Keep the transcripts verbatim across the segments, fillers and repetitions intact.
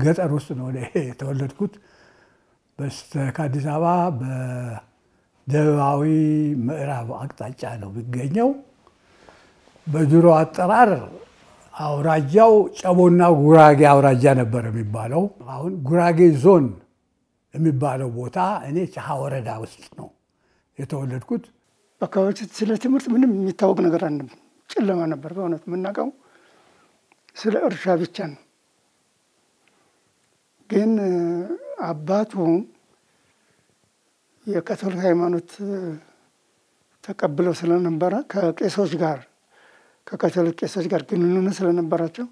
ገጠር ውስጥ ነው የተወለድኩት። በስተ ከአዲስ አበባ በደቡባዊ ምዕራብ አቅጣጫ ነው የሚገኘው። በድሮ አጠራር አውራጃው ጨቦና ጉራጌ አውራጃ ነበር የሚባለው። አሁን ጉራጌ ዞን የሚባለው ቦታ እኔ ጫሃ ወረዳ ውስጥ ነው የተወለድኩት። በአካባቢው ስለ ትምህርት ምንም የሚታወቅ ነገር አንድም ጨለማ ነበር። በእውነት የምናውቀው ስለ እርሻ ብቻ ነው። ግን አባቱ የካቶሊክ ሃይማኖት ተቀብለው ስለነበረ ከቄሶች ጋር ከካቶሊክ ቄሶች ጋር ግንኙነት ስለነበራቸው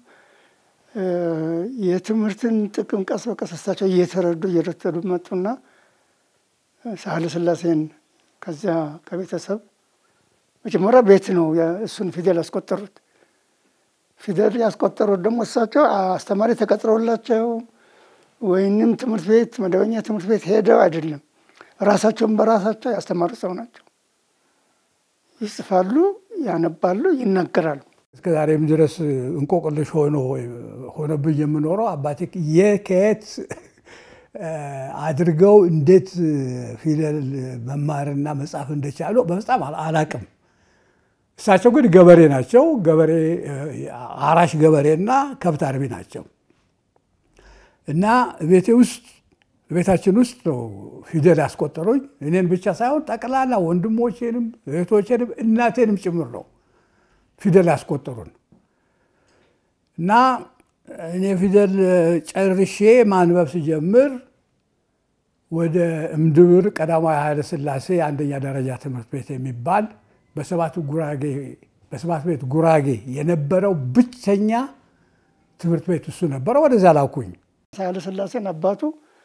የትምህርትን ጥቅም ቀስ በቀስ እሳቸው እየተረዱ እየረተዱ መጡና ሳህለ ሥላሴን ከዚያ ከቤተሰብ መጀመሪያ ቤት ነው እሱን ፊደል ያስቆጠሩት። ፊደል ያስቆጠሩት ደግሞ እሳቸው አስተማሪ ተቀጥሮላቸው ወይንም ትምህርት ቤት መደበኛ ትምህርት ቤት ሄደው አይደለም፣ ራሳቸውን በራሳቸው ያስተማሩ ሰው ናቸው። ይጽፋሉ፣ ያነባሉ፣ ይናገራሉ። እስከ ዛሬም ድረስ እንቆቅልሽ ሆኖ ሆነብኝ የምኖረው አባቴ የከየት አድርገው እንዴት ፊደል መማርና መጻፍ እንደቻሉ በጣም አላቅም። እሳቸው ግን ገበሬ ናቸው። ገበሬ አራሽ ገበሬና ከብት አርቢ ናቸው። እና ቤቴ ውስጥ ቤታችን ውስጥ ነው ፊደል ያስቆጠሩኝ። እኔን ብቻ ሳይሆን ጠቅላላ ወንድሞቼንም እህቶቼንም እናቴንም ጭምር ነው ፊደል ያስቆጠሩን። እና እኔ ፊደል ጨርሼ ማንበብ ሲጀምር ወደ እምድብር ቀዳማዊ ኃይለ ሥላሴ አንደኛ ደረጃ ትምህርት ቤት የሚባል በሰባት ጉራጌ በሰባት ቤት ጉራጌ የነበረው ብቸኛ ትምህርት ቤት እሱ ነበር። ወደዛ ላኩኝ። ኃይለ ሥላሴን አባቱ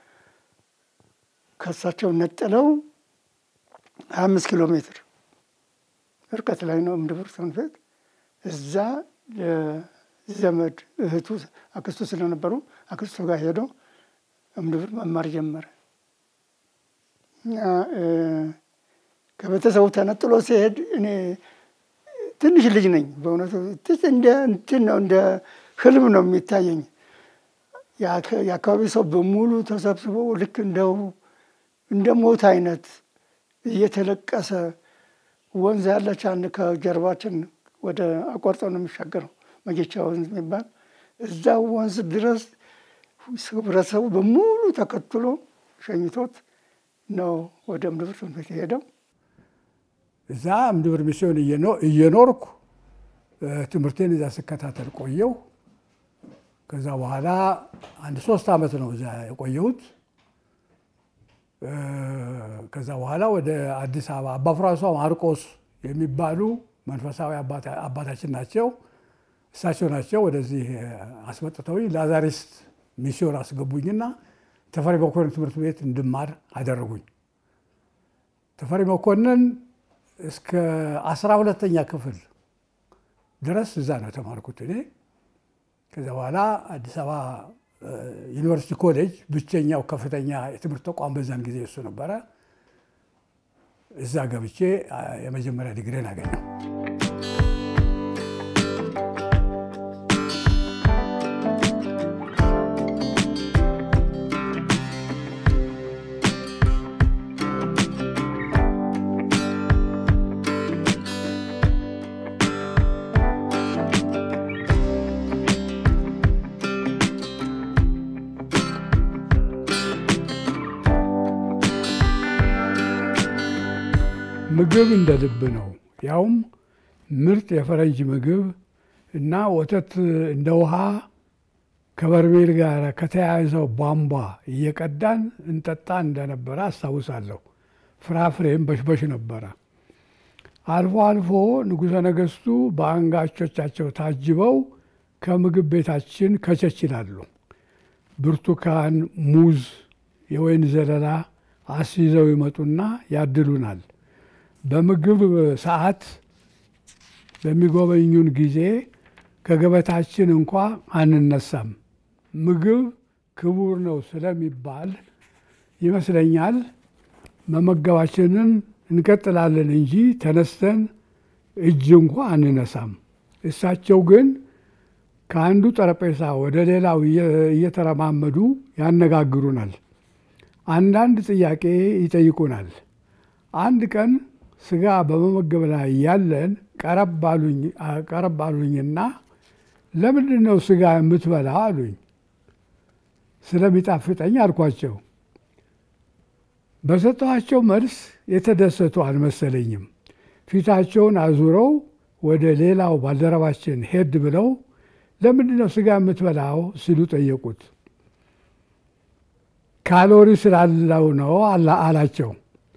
ከሳቸው ነጥለው ሃያ አምስት ኪሎ ሜትር ርቀት ላይ ነው እምድብር ትምህርት ቤት። እዛ ዘመድ እህቱ አክስቱ ስለነበሩ አክስቱ ጋር ሄዶ እምድብር መማር ጀመረ። ከቤተሰቡ ተነጥሎ ሲሄድ እኔ ትንሽ ልጅ ነኝ። በእውነቱ እንደ እንትን ነው እንደ ህልም ነው የሚታየኝ። የአካባቢ ሰው በሙሉ ተሰብስቦ ልክ እንደው እንደ ሞት አይነት እየተለቀሰ ወንዝ ያለች አንድ ከጀርባችን ወደ አቆርጦ ነው የሚሻገረው መጌቻ ወንዝ የሚባል እዛ ወንዝ ድረስ ህብረተሰቡ በሙሉ ተከትሎ ሸኝቶት ነው ወደ እምድብር ትምህርት ቤት የሄደው። እዛ እምድብር ሚስዮን እየኖርኩ ትምህርቴን እዛ ስከታተል ቆየው። ከዛ በኋላ አንድ ሶስት ዓመት ነው እዛ የቆየሁት። ከዛ በኋላ ወደ አዲስ አበባ አባ ፍራንሷ ማርቆስ የሚባሉ መንፈሳዊ አባታችን ናቸው። እሳቸው ናቸው ወደዚህ አስመጥተውኝ ላዛሪስት ሚስዮን አስገቡኝና ተፈሪ መኮንን ትምህርት ቤት እንድማር አደረጉኝ። ተፈሪ መኮንን እስከ አስራ ሁለተኛ ክፍል ድረስ እዛ ነው ተማርኩት እኔ። ከዛ በኋላ አዲስ አበባ ዩኒቨርሲቲ ኮሌጅ ብቸኛው ከፍተኛ የትምህርት ተቋም በዛን ጊዜ እሱ ነበረ። እዛ ገብቼ የመጀመሪያ ዲግሪን አገኘሁ። ምግብ እንደ ልብ ነው። ያውም ምርጥ የፈረንጅ ምግብ እና ወተት እንደ ውሃ ከበርሜል ጋር ከተያያዘው ቧንቧ እየቀዳን እንጠጣ እንደነበረ አስታውሳለሁ። ፍራፍሬም በሽበሽ ነበረ። አልፎ አልፎ ንጉሠ ነገሥቱ በአንጋቾቻቸው ታጅበው ከምግብ ቤታችን ከቸች ይላሉ። ብርቱካን፣ ሙዝ፣ የወይን ዘለላ አስይዘው ይመጡና ያድሉናል። በምግብ ሰዓት በሚጎበኙን ጊዜ ከገበታችን እንኳ አንነሳም። ምግብ ክቡር ነው ስለሚባል ይመስለኛል መመገባችንን እንቀጥላለን እንጂ ተነስተን እጅ እንኳ አንነሳም። እሳቸው ግን ከአንዱ ጠረጴዛ ወደ ሌላው እየተረማመዱ ያነጋግሩናል። አንዳንድ ጥያቄ ይጠይቁናል። አንድ ቀን ስጋ በመመገብ ላይ ያለን ቀረብ አሉኝና ለምንድን ነው ስጋ የምትበላ አሉኝ። ስለሚጣፍጠኝ አልኳቸው። በሰጠኋቸው መልስ የተደሰቱ አልመሰለኝም። ፊታቸውን አዙረው ወደ ሌላው ባልደረባችን ሄድ ብለው ለምንድን ነው ስጋ የምትበላው ሲሉ ጠየቁት። ካሎሪ ስላለው ነው አላቸው።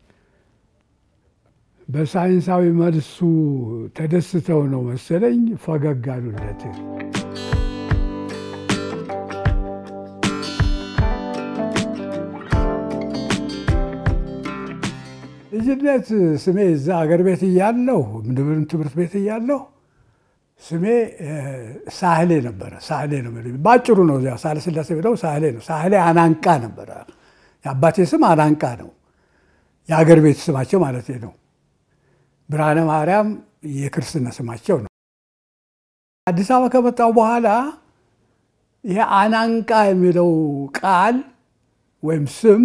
በሳይንሳዊ መልሱ ተደስተው ነው መሰለኝ ፈገግ አሉለት። ልጅነት ስሜ እዛ አገር ቤት እያለሁ ምድብርን ትምህርት ቤት እያለሁ ስሜ ሳህሌ ነበረ። ሳህሌ ነው ባጭሩ ነው። እዚያ ሳህለ ስላሴ ብለው ሳህሌ ነው። ሳህሌ አናንቃ ነበረ። የአባቴ ስም አናንቃ ነው። የአገር ቤት ስማቸው ማለት ነው። ብርሃነ ማርያም የክርስትና ስማቸው ነው። አዲስ አበባ ከመጣሁ በኋላ ይሄ አናንቃ የሚለው ቃል ወይም ስም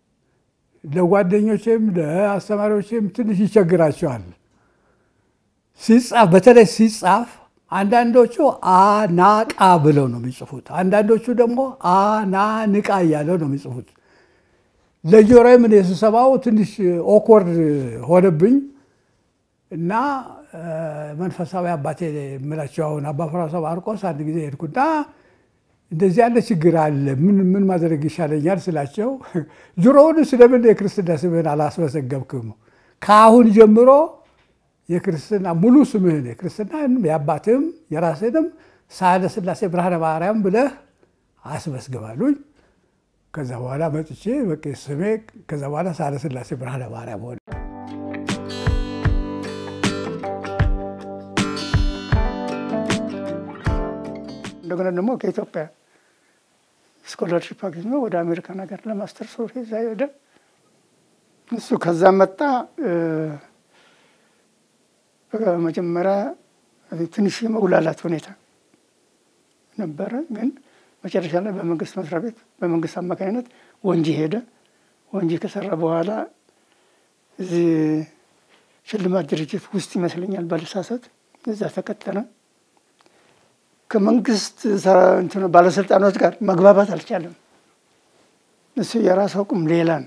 ለጓደኞቼም ለአስተማሪዎቼም ትንሽ ይቸግራቸዋል። ሲጻፍ በተለይ ሲጻፍ አንዳንዶቹ አናቃ ብለው ነው የሚጽፉት፣ አንዳንዶቹ ደግሞ አናንቃ እያለው ነው የሚጽፉት። ለጆሮዬ ምን የስሰማው ትንሽ ኦክወርድ ሆነብኝ እና መንፈሳዊ አባቴ የምላቸው አሁን አባ ፍራንሷ ማርቆስ አንድ ጊዜ ሄድኩና እንደዚህ ያለ ችግር አለ፣ ምን ምን ማድረግ ይሻለኛል ስላቸው ጆሮውን ስለምን የክርስትና ስምህን አላስመሰገብክም? ከአሁን ጀምሮ የክርስትና ሙሉ ስምህን የክርስትናን የአባትም የራስንም ሳህለ ስላሴ ብርሃነ ማርያም ብለህ አስመስግባሉኝ። ከዛ በኋላ መጥቼ በቃ ስሜ ከዛ በኋላ ሳህለ ስላሴ ብርሃነ ማርያም ሆነ። እንደገና ደግሞ ከኢትዮጵያ ስኮላርሺፕ አግኝቶ ወደ አሜሪካን ሀገር ለማስተርስ ሄዛ ሄደ። እሱ ከዛ መጣ። መጀመሪያ ትንሽ የመጉላላት ሁኔታ ነበረ፣ ግን መጨረሻ ላይ በመንግስት መስሪያ ቤት በመንግስት አማካኝነት ወንጂ ሄደ። ወንጂ ከሰራ በኋላ እዚህ ሽልማት ድርጅት ውስጥ ይመስለኛል ባልሳሳት እዛ ተቀጠረ። ከመንግስት ባለስልጣኖች ጋር መግባባት አልቻለም። እሱ የራሱ አቋም ሌላ ነው።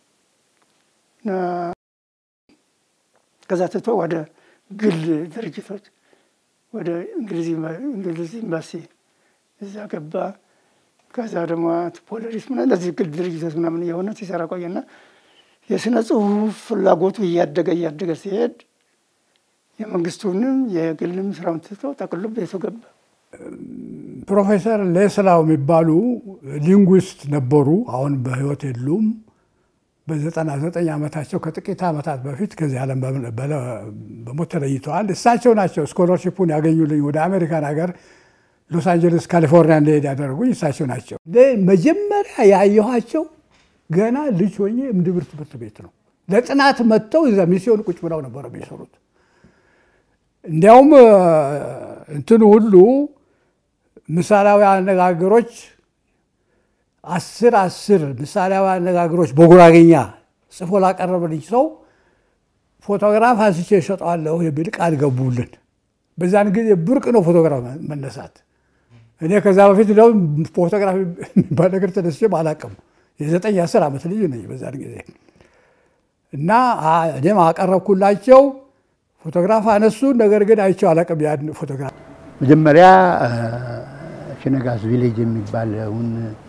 ከዛ ትቶ ወደ ግል ድርጅቶች ወደ እንግሊዝ ኤምባሲ እዛ ገባ። ከዛ ደግሞ ፖሊስ ምናምን እንደዚህ ግል ድርጅቶች ምናምን የሆነ ሲሰራ ቆየና የስነ ጽሁፍ ፍላጎቱ እያደገ እያደገ ሲሄድ የመንግስቱንም የግልም ስራውን ትቶ ጠቅልሎ ቤቱ ገባ። ፕሮፌሰር ሌስላው የሚባሉ ሊንጉስት ነበሩ። አሁን በህይወት የሉም። በዘጠና ዘጠኝ ዓመታቸው ከጥቂት ዓመታት በፊት ከዚህ ዓለም በሞት ተለይተዋል። እሳቸው ናቸው ስኮላርሺፑን ያገኙልኝ። ወደ አሜሪካን ሀገር ሎስ አንጀለስ ካሊፎርኒያ እንደሄድ ያደረጉኝ እሳቸው ናቸው። መጀመሪያ ያየኋቸው ገና ልጅ ሆኜ ምድብር ትምህርት ቤት ነው። ለጥናት መጥተው እዛ ሚስዮን ቁጭ ብለው ነበር የሚሰሩት። እንዲያውም እንትኑ ሁሉ ምሳሌያዊ አነጋገሮች አስር አስር ምሳሌያዊ አነጋገሮች በጉራጌኛ ጽፎ ላቀረበልኝ ሰው ፎቶግራፍ አንስቼ እሰጠዋለሁ የሚል ቃል ገቡልን። በዛን ጊዜ ብርቅ ነው ፎቶግራፍ መነሳት። እኔ ከዛ በፊት ነው ፎቶግራፍ የሚባል ነገር ተነስቼም አላውቅም። የዘጠኝ አስር ዓመት ልጅ ነኝ በዛን ጊዜ እና እኔም አቀረብኩላቸው። ፎቶግራፍ አነሱ። ነገር ግን አይቼው አላውቅም ያን ፎቶግራፍ። መጀመሪያ ሽነጋስ ቪሌጅ የሚባለውን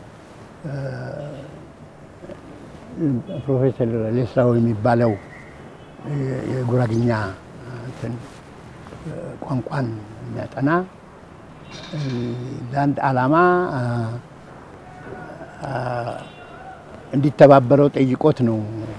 ፕሮፌሰር ሌስላው የሚባለው የጉራግኛ ቋንቋን የሚያጠና ለአንድ ዓላማ እንዲተባበረው ጠይቆት ነው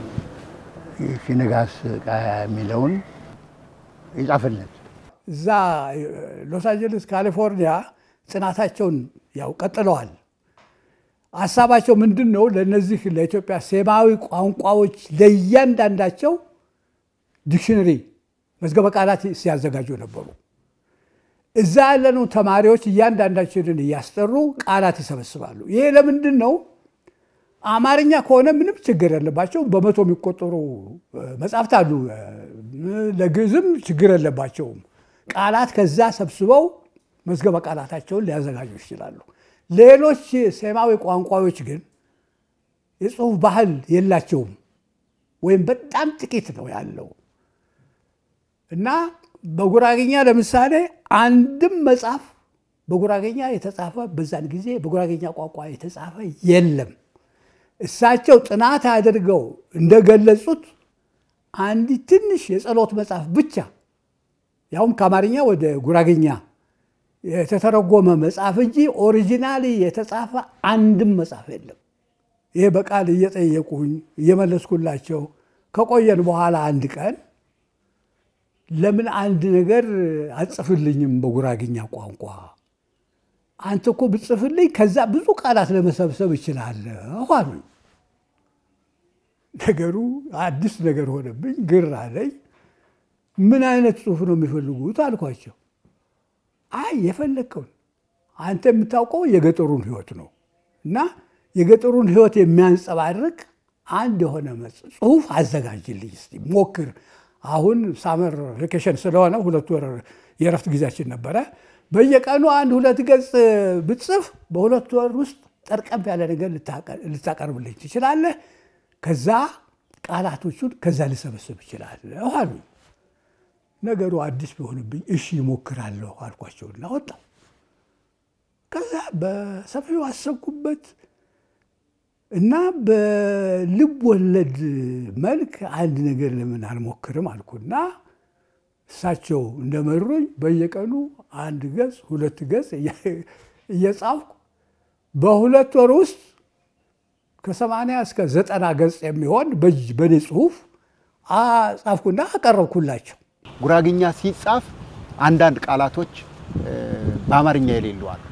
ሽነጋስ የሚለውን ይጻፈለት። እዛ ሎስ አንጀለስ ካሊፎርኒያ ጥናታቸውን ያው ቀጥለዋል። ሐሳባቸው ምንድን ነው? ለነዚህ ለኢትዮጵያ ሴማዊ ቋንቋዎች ለእያንዳንዳቸው ዲክሽነሪ መዝገበ ቃላት ሲያዘጋጁ ነበሩ። እዛ ያለነው ተማሪዎች እያንዳንዳችንን እያስጠሩ ቃላት ይሰበስባሉ። ይሄ ለምንድን ነው? አማርኛ ከሆነ ምንም ችግር የለባቸው። በመቶ የሚቆጠሩ መጻሕፍት አሉ። ለግዕዝም ችግር የለባቸውም። ቃላት ከዛ ሰብስበው መዝገበ ቃላታቸውን ሊያዘጋጁ ይችላሉ። ሌሎች ሴማዊ ቋንቋዎች ግን የጽሑፍ ባህል የላቸውም ወይም በጣም ጥቂት ነው ያለው እና በጉራጌኛ ለምሳሌ አንድም መጽሐፍ በጉራጌኛ የተጻፈ በዛን ጊዜ በጉራጌኛ ቋንቋ የተጻፈ የለም። እሳቸው ጥናት አድርገው እንደገለጹት አንድ ትንሽ የጸሎት መጽሐፍ ብቻ ያውም ከአማርኛ ወደ ጉራጌኛ የተተረጎመ መጽሐፍ እንጂ ኦሪጂናሊ የተጻፈ አንድም መጽሐፍ የለም። ይሄ በቃል እየጠየቁኝ እየመለስኩላቸው ከቆየን በኋላ አንድ ቀን ለምን አንድ ነገር አጽፍልኝም በጉራጌኛ ቋንቋ? አንተ እኮ ብጽፍልኝ ከዛ ብዙ ቃላት ለመሰብሰብ እችላለሁ አሉኝ። ነገሩ አዲስ ነገር ሆነብኝ፣ ግር አለኝ። ምን አይነት ጽሑፍ ነው የሚፈልጉት አልኳቸው። አይ የፈለከውን አንተ የምታውቀው የገጠሩን ሕይወት ነው እና የገጠሩን ሕይወት የሚያንጸባርቅ አንድ የሆነ ጽሑፍ አዘጋጅልኝ እስቲ ሞክር። አሁን ሳመር ቬኬሽን ስለሆነ ሁለት ወር የእረፍት ጊዜያችን ነበረ። በየቀኑ አንድ ሁለት ገጽ ብትጽፍ በሁለት ወር ውስጥ ጠርቀም ያለ ነገር ልታቀርብልኝ ትችላለህ። ከዛ ቃላቶቹን ከዛ ልሰበስብ እችላለሁ አሉኝ። ነገሩ አዲስ ቢሆንብኝ እሺ እሞክራለሁ አልኳቸውና ወጣሁ። ከዛ በሰፊው አሰብኩበት እና በልብ ወለድ መልክ አንድ ነገር ለምን አልሞክርም አልኩና እሳቸው እንደመሩኝ በየቀኑ አንድ ገጽ ሁለት ገጽ እየጻፍኩ በሁለት ወር ውስጥ ከሰማንያ እስከ ዘጠና ገጽ የሚሆን በኔ ጽሑፍ ጻፍኩና አቀረብኩላቸው። ጉራግኛ ሲጻፍ አንዳንድ ቃላቶች በአማርኛ የሌሉ አሉ።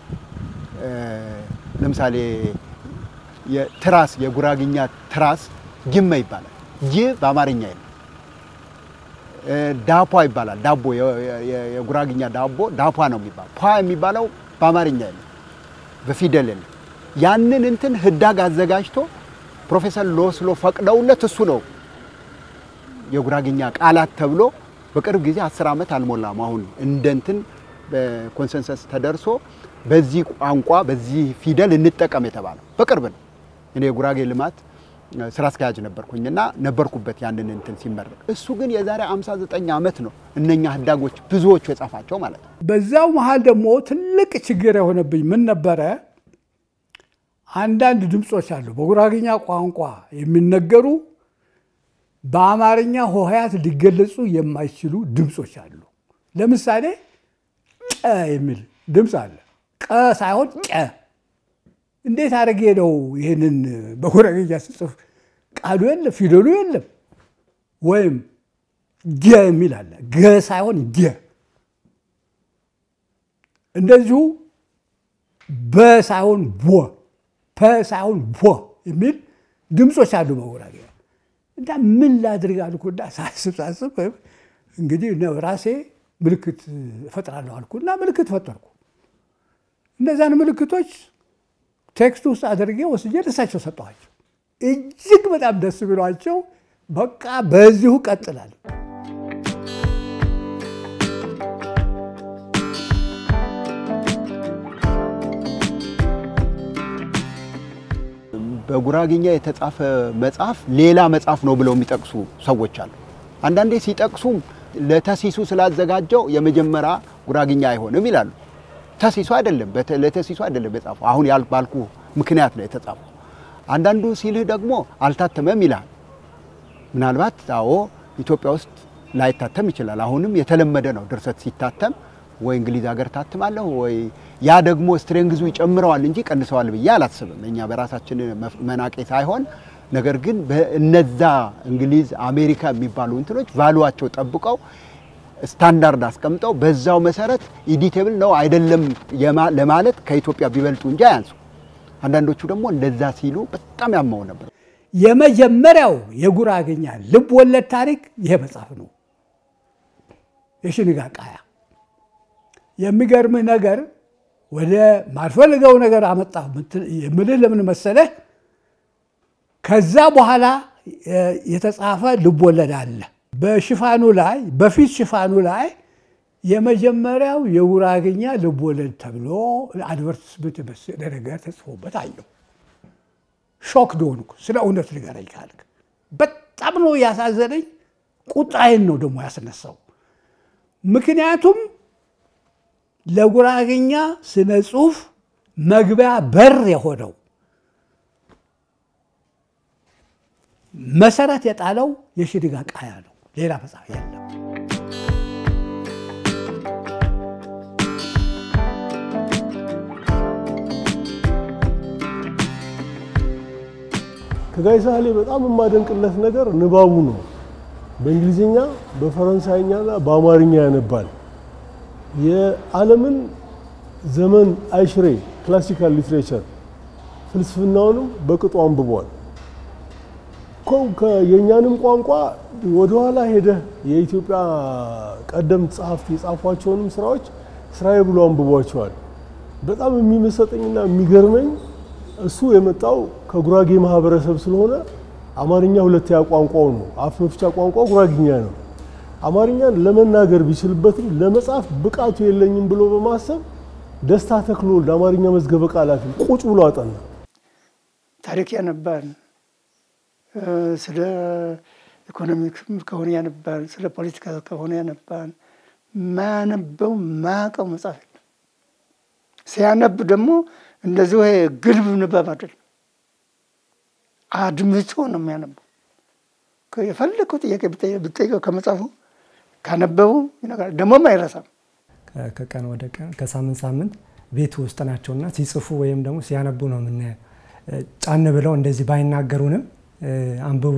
ለምሳሌ የትራስ የጉራግኛ ትራስ ጅማ ይባላል። ጅ በአማርኛ የለም። ዳፖ ይባላል። ዳቦ የጉራግኛ ዳቦ ዳፖ ነው የሚባለው። ፓ የሚባለው በአማርኛ የለም፣ በፊደል የለም። ያንን እንትን ህዳግ አዘጋጅቶ ፕሮፌሰር ሎስሎ ፈቅደውለት እሱ ነው የጉራግኛ ቃላት ተብሎ በቅርብ ጊዜ አስር ዓመት አልሞላም አሁን እንደ እንትን በኮንሰንሰስ ተደርሶ በዚህ ቋንቋ በዚህ ፊደል እንጠቀም የተባለው በቅርብ ነው። እኔ የጉራጌ ልማት ስራ አስኪያጅ ነበርኩኝና ነበርኩበት ያንን እንትን ሲመረቅ። እሱ ግን የዛሬ ሃምሳ ዘጠኝ ዓመት ነው እነኛ ህዳጎች ብዙዎቹ የጻፋቸው ማለት ነው። በዛው መሃል ደግሞ ትልቅ ችግር የሆነብኝ ምን ነበረ? አንዳንድ ድምጾች አሉ በጉራጌኛ ቋንቋ የሚነገሩ በአማርኛ ሆሄያት ሊገለጹ የማይችሉ ድምጾች አሉ። ለምሳሌ ቀ የሚል ድምጽ አለ። ቀ ሳይሆን ቀ። እንዴት አድርጌ ነው ይሄንን በጉራጌኛ ስጽፍ ቃሉ የለም ፊደሉ የለም። ወይም ገ የሚል አለ። ገ ሳይሆን ገ። እንደዚሁ በ ሳይሆን ቦ፣ ፐ ሳይሆን ቦ የሚል ድምጾች አሉ በጉራጌኛ። እንዳ ምን ላድርግ አልኩና ሳስብ ሳስብ እንግዲህ ነው ራሴ ምልክት እፈጥራለሁ አልኩና ምልክት ፈጠርኩ። እነዛን ምልክቶች ቴክስት ውስጥ አድርጌ ወስጄ ለሳቸው ሰጠኋቸው። እጅግ በጣም ደስ ብሏቸው በቃ በዚሁ ቀጥላል። በጉራጌኛ የተጻፈ መጽሐፍ ሌላ መጽሐፍ ነው ብለው የሚጠቅሱ ሰዎች አሉ። አንዳንዴ ሲጠቅሱም ለተሲሱ ስላዘጋጀው የመጀመሪያ ጉራጌኛ አይሆንም ይላሉ። ተሲሱ አይደለም ለተሲሱ አይደለም የጻፈው አሁን ያልባልኩ ምክንያት ነው የተጻፈው። አንዳንዱ ሲልህ ደግሞ አልታተመም ይላል። ምናልባት አዎ ኢትዮጵያ ውስጥ ላይታተም ይችላል። አሁንም የተለመደ ነው ድርሰት ሲታተም ወይ እንግሊዝ ሀገር ታትማለሁ ወይ ያ ደግሞ ስትሬንግዙ ይጨምረዋል እንጂ ቀንሰዋል ብዬ አላስብም። እኛ በራሳችን መናቄ ሳይሆን ነገር ግን በእነዛ እንግሊዝ አሜሪካ የሚባሉ እንትኖች ቫልዩአቸው ጠብቀው ስታንዳርድ አስቀምጠው በዛው መሰረት ኤዲቴብል ነው አይደለም ለማለት ከኢትዮጵያ ቢበልጡ እንጂ አያንሱ። አንዳንዶቹ ደግሞ እንደዛ ሲሉ በጣም ያማው ነበር። የመጀመሪያው የጉራጌኛ ልብ ወለድ ታሪክ ይሄ መጽሐፍ ነው። የሽንጋ ቃያ የሚገርም ነገር ወደ ማልፈልገው ነገር አመጣ የምልህ ለምን መሰለህ ከዛ በኋላ የተጻፈ ልቦለድ አለ በሽፋኑ ላይ በፊት ሽፋኑ ላይ የመጀመሪያው የጉራግኛ ልቦለድ ተብሎ አድቨርታይዝመንት በሰደ ነገር ተጽፎበት አየሁ ሾክ ዶንኩ ስለ እውነት ልገረኝ ካልክ በጣም ነው ያሳዘነኝ ቁጣዬን ነው ደግሞ ያስነሳው ምክንያቱም ለጉራግኛ ስነ ጽሁፍ መግቢያ በር የሆነው መሰረት የጣለው የሽድጋ ቃያ ነው ሌላ መጽሐፍ የለም ከጋይ ሳህሌ በጣም የማደንቅለት ነገር ንባቡ ነው በእንግሊዝኛ በፈረንሳይኛና በአማርኛ ያነባል የዓለምን ዘመን አይሽሬ ክላሲካል ሊትሬቸር ፍልስፍናውንም በቅጡ አንብቧል የኛንም ቋንቋ ወደ ኋላ ሄደ የኢትዮጵያ ቀደም ጸሐፍት የጻፏቸውንም ስራዎች ስራዬ ብሎ አንብቧቸዋል በጣም የሚመሰጠኝና የሚገርመኝ እሱ የመጣው ከጉራጌ ማህበረሰብ ስለሆነ አማርኛ ሁለተኛ ቋንቋው ነው አፍ መፍቻ ቋንቋው ጉራጌኛ ነው አማርኛን ለመናገር ቢችልበትም ለመጻፍ ብቃቱ የለኝም ብሎ በማሰብ ደስታ ተክሎ ለአማርኛ መዝገበ ቃላት ቁጭ ብሎ አጠና ታሪክ ያነባል ስለ ኢኮኖሚክ ከሆነ ያነባል ስለ ፖለቲካ ከሆነ ያነባል ማነበው ማቀው መጻፍ ሲያነብ ደግሞ እንደዚህ ግልብ ንባብ አይደል አድምጦ ነው የሚያነበው ከየፈለከው ጥያቄ ብትጠይቀው ከመጻፉ ካነበው ይነግራል ደግሞ ማይረሳም ከቀን ወደ ቀን ከሳምንት ሳምንት ቤት ውስጥ ናቸውና ሲጽፉ ወይም ደግሞ ሲያነቡ ነው ምን ጫን ብለው እንደዚህ ባይናገሩንም አንብቡ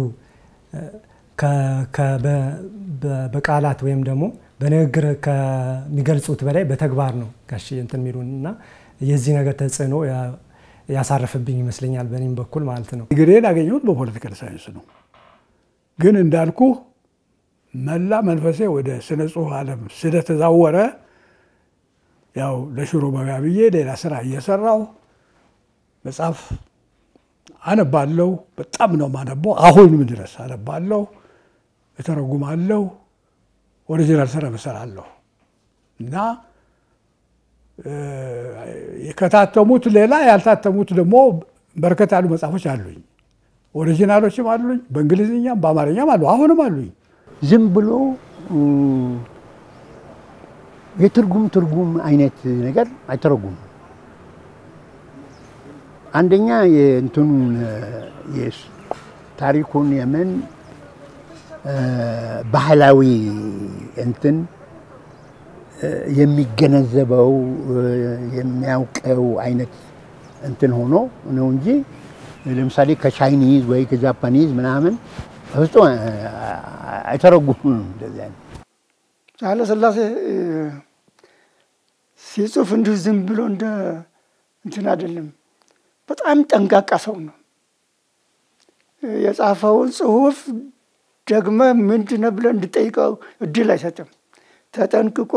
በቃላት ወይም ደግሞ በንግግር ከሚገልጹት በላይ በተግባር ነው ጋሽ እንትን ሚሉንና የዚህ ነገር ተጽዕኖ ያሳረፈብኝ ይመስለኛል በእኔም በኩል ማለት ነው ዲግሪን አገኘሁት በፖለቲካል ሳይንስ ነው ግን እንዳልኩ መላ መንፈሴ ወደ ስነ ጽሁፍ ዓለም ስለተዛወረ ያው ለሽሮ መጋብዬ ሌላ ስራ እየሰራው መጽሐፍ አነባለሁ በጣም ነው ማነበው አሁንም ድረስ አነባለሁ እተረጉማለሁ ኦሪጂናል ስራ እሰራለሁ እና የከታተሙት ሌላ ያልታተሙት ደግሞ በርከት ያሉ መጽሐፎች አሉኝ ኦሪጂናሎችም አሉኝ በእንግሊዝኛም በአማርኛም አሉ አሁንም አሉኝ ዝም ብሎ የትርጉም ትርጉም አይነት ነገር አይተረጉም አንደኛ የእንቱን የታሪኩን የምን ባህላዊ እንትን የሚገነዘበው የሚያውቀው አይነት እንትን ሆኖ ነው እንጂ ለምሳሌ ከቻይኒዝ ወይ ከጃፓኒዝ ምናምን እሱ አይተረጉምም እንደዚህ አይነት ኃይለ ሥላሴ ሲጽፍ እንዲሁ ዝም ብሎ እንደ እንትን አይደለም በጣም ጠንቃቃ ሰው ነው የጻፈውን ጽሁፍ ደግመ ምንድነው ብለን እንድጠይቀው እድል አይሰጥም ተጠንቅቆ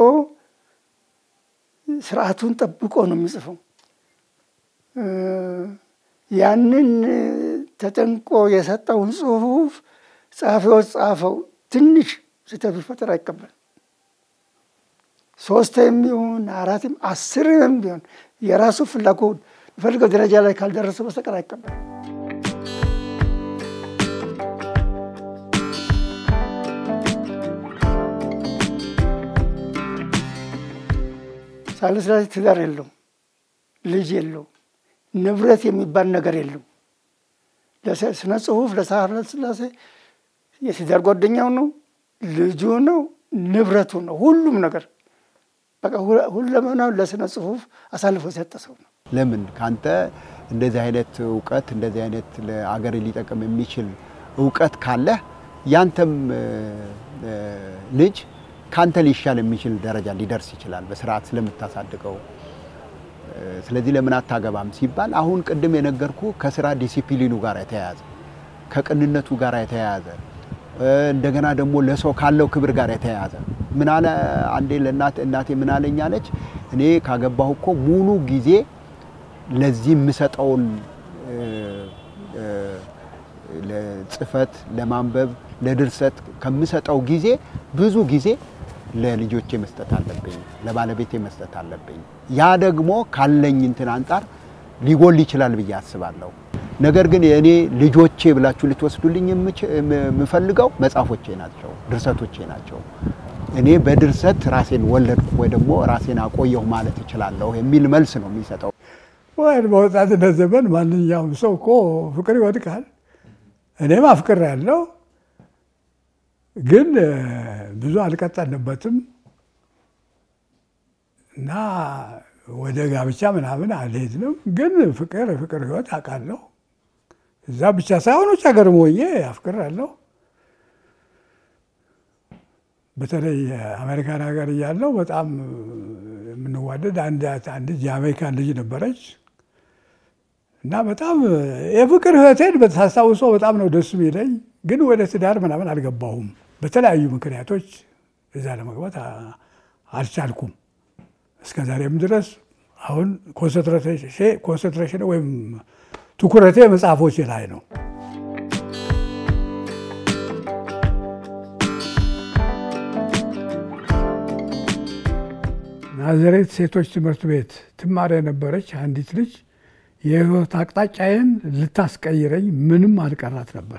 ስርዓቱን ጠብቆ ነው የሚጽፈው ያንን ተጠንቆ የሰጠውን ጽሁፍ ጻፈው ጻፈው ትንሽ ስህተት ቢፈጠር አይቀበል ሶስትም ይሁን አራትም አስርም ቢሆን የራሱ ፍላጎት ፈልገው ደረጃ ላይ ካልደረሰ በስተቀር አይቀበል ኃይለ ሥላሴ ትዳር የለው ልጅ የለው ንብረት የሚባል ነገር የለው ለስነ ጽሁፍ ለኃይለ ሥላሴ የትዳር ጓደኛው ነው ልጁ ነው ንብረቱ ነው ሁሉም ነገር በቃ ሁሉም ለስነ ጽሁፍ አሳልፎ ሰጠ ሰው ነው ለምን ካንተ እንደዚህ አይነት ዕውቀት እንደዚህ አይነት ለአገር ሊጠቅም የሚችል ዕውቀት ካለ ያንተም ልጅ ካንተ ሊሻል የሚችል ደረጃ ሊደርስ ይችላል በስርዓት ስለምታሳድገው ስለዚህ ለምን አታገባም ሲባል አሁን ቅድም የነገርኩ ከስራ ዲሲፕሊኑ ጋር የተያያዘ ከቅንነቱ ጋር የተያያዘ እንደገና ደግሞ ለሰው ካለው ክብር ጋር የተያያዘ ምን አለ አንዴ ለእናት እናቴ ምን አለኝ አለች እኔ ካገባሁ እኮ ሙሉ ጊዜ ለዚህ የምሰጠውን ለጽፈት ለማንበብ ለድርሰት ከምሰጠው ጊዜ ብዙ ጊዜ ለልጆቼ መስጠት አለብኝ ለባለቤቴ መስጠት አለብኝ ያ ደግሞ ካለኝ እንትን አንጣር ሊጎል ይችላል ብዬ አስባለሁ ነገር ግን የኔ ልጆቼ ብላችሁ ልትወስዱልኝ የምፈልገው መጻፎቼ ናቸው ድርሰቶቼ ናቸው እኔ በድርሰት ራሴን ወለድኩ ወይ ደግሞ ራሴን አቆየሁ ማለት እችላለሁ የሚል መልስ ነው የሚሰጠው ወይ በወጣትነት ዘመን ማንኛውም ሰው እኮ ፍቅር ይወድቃል እኔም አፍቅሬያለሁ ግን ብዙ አልቀጠልንበትም እና ወደ ጋብቻ ምናምን አልሄድንም ግን ፍቅር ፍቅር ህይወት አውቃለሁ እዛ ብቻ ሳይሆን ውጭ ሀገር ሆኜ አፍቅሬያለሁ በተለይ አሜሪካን ሀገር እያለሁ በጣም የምንዋደድ አንድ አንድ ጃሜይካን ልጅ ነበረች እና በጣም የፍቅር ህይወቴን በታስታውሰው በጣም ነው ደስ የሚለኝ ግን ወደ ትዳር ምናምን አልገባሁም በተለያዩ ምክንያቶች እዛ ለመግባት አልቻልኩም እስከዛሬም ድረስ አሁን ኮንሰንትሬሽን ኮንሰንትሬሽን ወይም ትኩረቴ መጽሐፎች ላይ ነው ናዝሬት ሴቶች ትምህርት ቤት ትማር የነበረች አንዲት ልጅ የህይወት አቅጣጫዬን ልታስቀይረኝ ምንም አልቀራት ነበር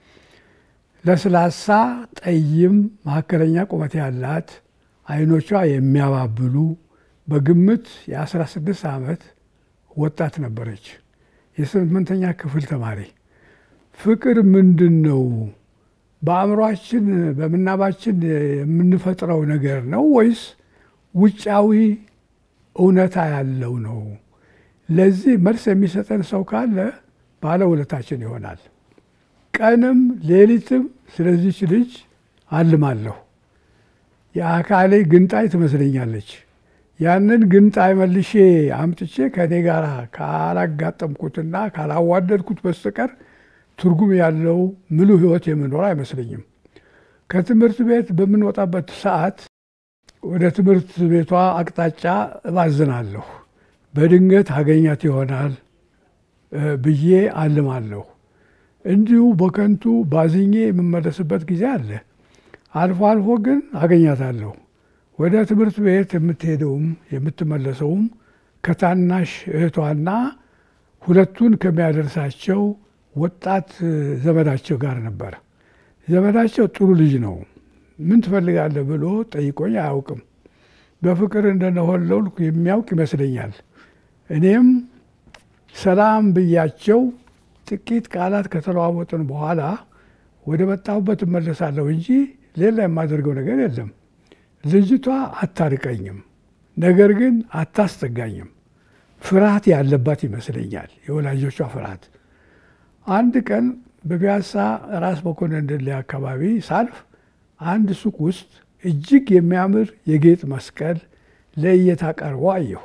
ለስላሳ ጠይም መካከለኛ ቁመት ያላት አይኖቿ የሚያባብሉ በግምት የአስራ ስድስት ዓመት ወጣት ነበረች የስምንተኛ ክፍል ተማሪ ፍቅር ምንድነው በአእምሮአችን በመናባችን የምንፈጥረው ነገር ነው ወይስ ውጫዊ እውነታ ያለው ነው ለዚህ መልስ የሚሰጠን ሰው ካለ ባለውለታችን ይሆናል ቀንም ሌሊትም ስለዚህ ልጅ አልማለሁ የአካሌ ግንጣይ ትመስለኛለች ያንን ግንጣይ መልሼ አምጥቼ ከኔ ጋር ካላጋጠምኩትና ካላዋደድኩት በስተቀር ትርጉም ያለው ሙሉ ህይወት የምኖር አይመስለኝም ከትምህርት ቤት በምንወጣበት ሰዓት ወደ ትምህርት ቤቷ አቅጣጫ እባዝናለሁ በድንገት አገኛት ይሆናል ብዬ አልማለሁ እንዲሁ በከንቱ ባዝኜ የምመለስበት ጊዜ አለ አልፎ አልፎ ግን አገኛታለሁ ወደ ትምህርት ቤት የምትሄደውም የምትመለሰውም ከታናሽ እህቷና ሁለቱን ከሚያደርሳቸው ወጣት ዘመዳቸው ጋር ነበር ዘመዳቸው ጥሩ ልጅ ነው ምን ትፈልጋለህ ብሎ ጠይቆኝ አያውቅም በፍቅር እንደነሆለልኩ የሚያውቅ ይመስለኛል እኔም ሰላም ብያቸው ጥቂት ቃላት ከተለዋወጥን በኋላ ወደ መጣሁበት እመለሳለሁ እንጂ ሌላ የማደርገው ነገር የለም ልጅቷ አታርቀኝም ነገር ግን አታስጠጋኝም ፍርሃት ያለባት ይመስለኛል የወላጆቿ ፍርሃት አንድ ቀን በፒያሳ ራስ መኮንን ድልድይ አካባቢ ሳልፍ አንድ ሱቅ ውስጥ እጅግ የሚያምር የጌጥ መስቀል ለእይታ ቀርቦ አየሁ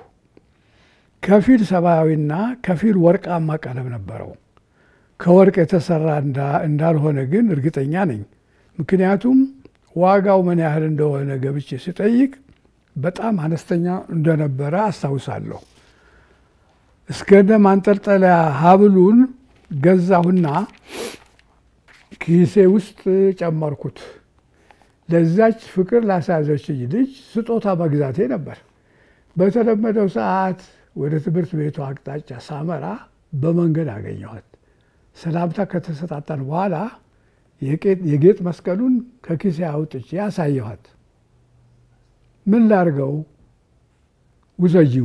ከፊል ሰማያዊና ከፊል ወርቃማ ቀለም ነበረው ከወርቅ የተሰራ እንዳልሆነ ግን እርግጠኛ ነኝ ምክንያቱም ዋጋው ምን ያህል እንደሆነ ገብቼ ስጠይቅ በጣም አነስተኛ እንደነበረ አስታውሳለሁ እስከነ ማንጠልጠያ ሀብሉን ገዛሁና ኪሴ ውስጥ ጨመርኩት ለዛች ፍቅር ላሳዘች ልጅ ስጦታ መግዛቴ ነበር በተለመደው ሰዓት ወደ ትምህርት ቤቱ አቅጣጫ ሳመራ በመንገድ አገኘኋት ሰላምታ ከተሰጣጣን በኋላ የጌጥ መስቀሉን ከኪሴ አውጥቼ ያሳየኋት ምን ላርገው ውሰጂው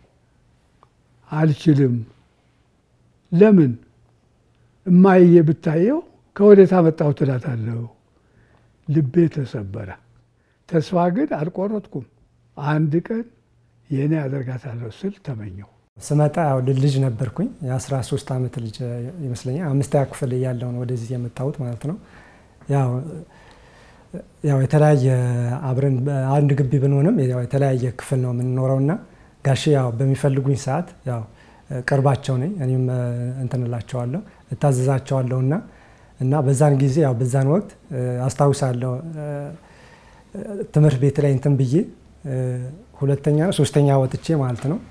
አልችልም ለምን እማዬ ብታየው ከወዴት አመጣሁት እላታለሁ ልቤ ተሰበረ ተስፋ ግን አልቆረጥኩም አንድ ቀን የኔ አደርጋታለሁ ስል ተመኘው ስመጣ ልጅ ነበርኩኝ የአስራ ሶስት ዓመት ልጅ ይመስለኛል አምስተኛ ክፍል እያለሁ ነው ወደዚህ የመጣሁት ማለት ነው ያው ያው የተለያየ አብረን አንድ ግቢ ብንሆንም ያው የተለያየ ክፍል ነው የምንኖረውና ጋሼ ያው በሚፈልጉኝ ሰዓት ያው ቅርባቸው ነኝ እኔም እንተንላቸዋለሁ እታዘዛቸዋለሁና እና በዛን ጊዜ ያው በዛን ወቅት አስታውሳለሁ ትምህርት ቤት ላይ እንትን ብዬ ሁለተኛ ሶስተኛ ወጥቼ ማለት ነው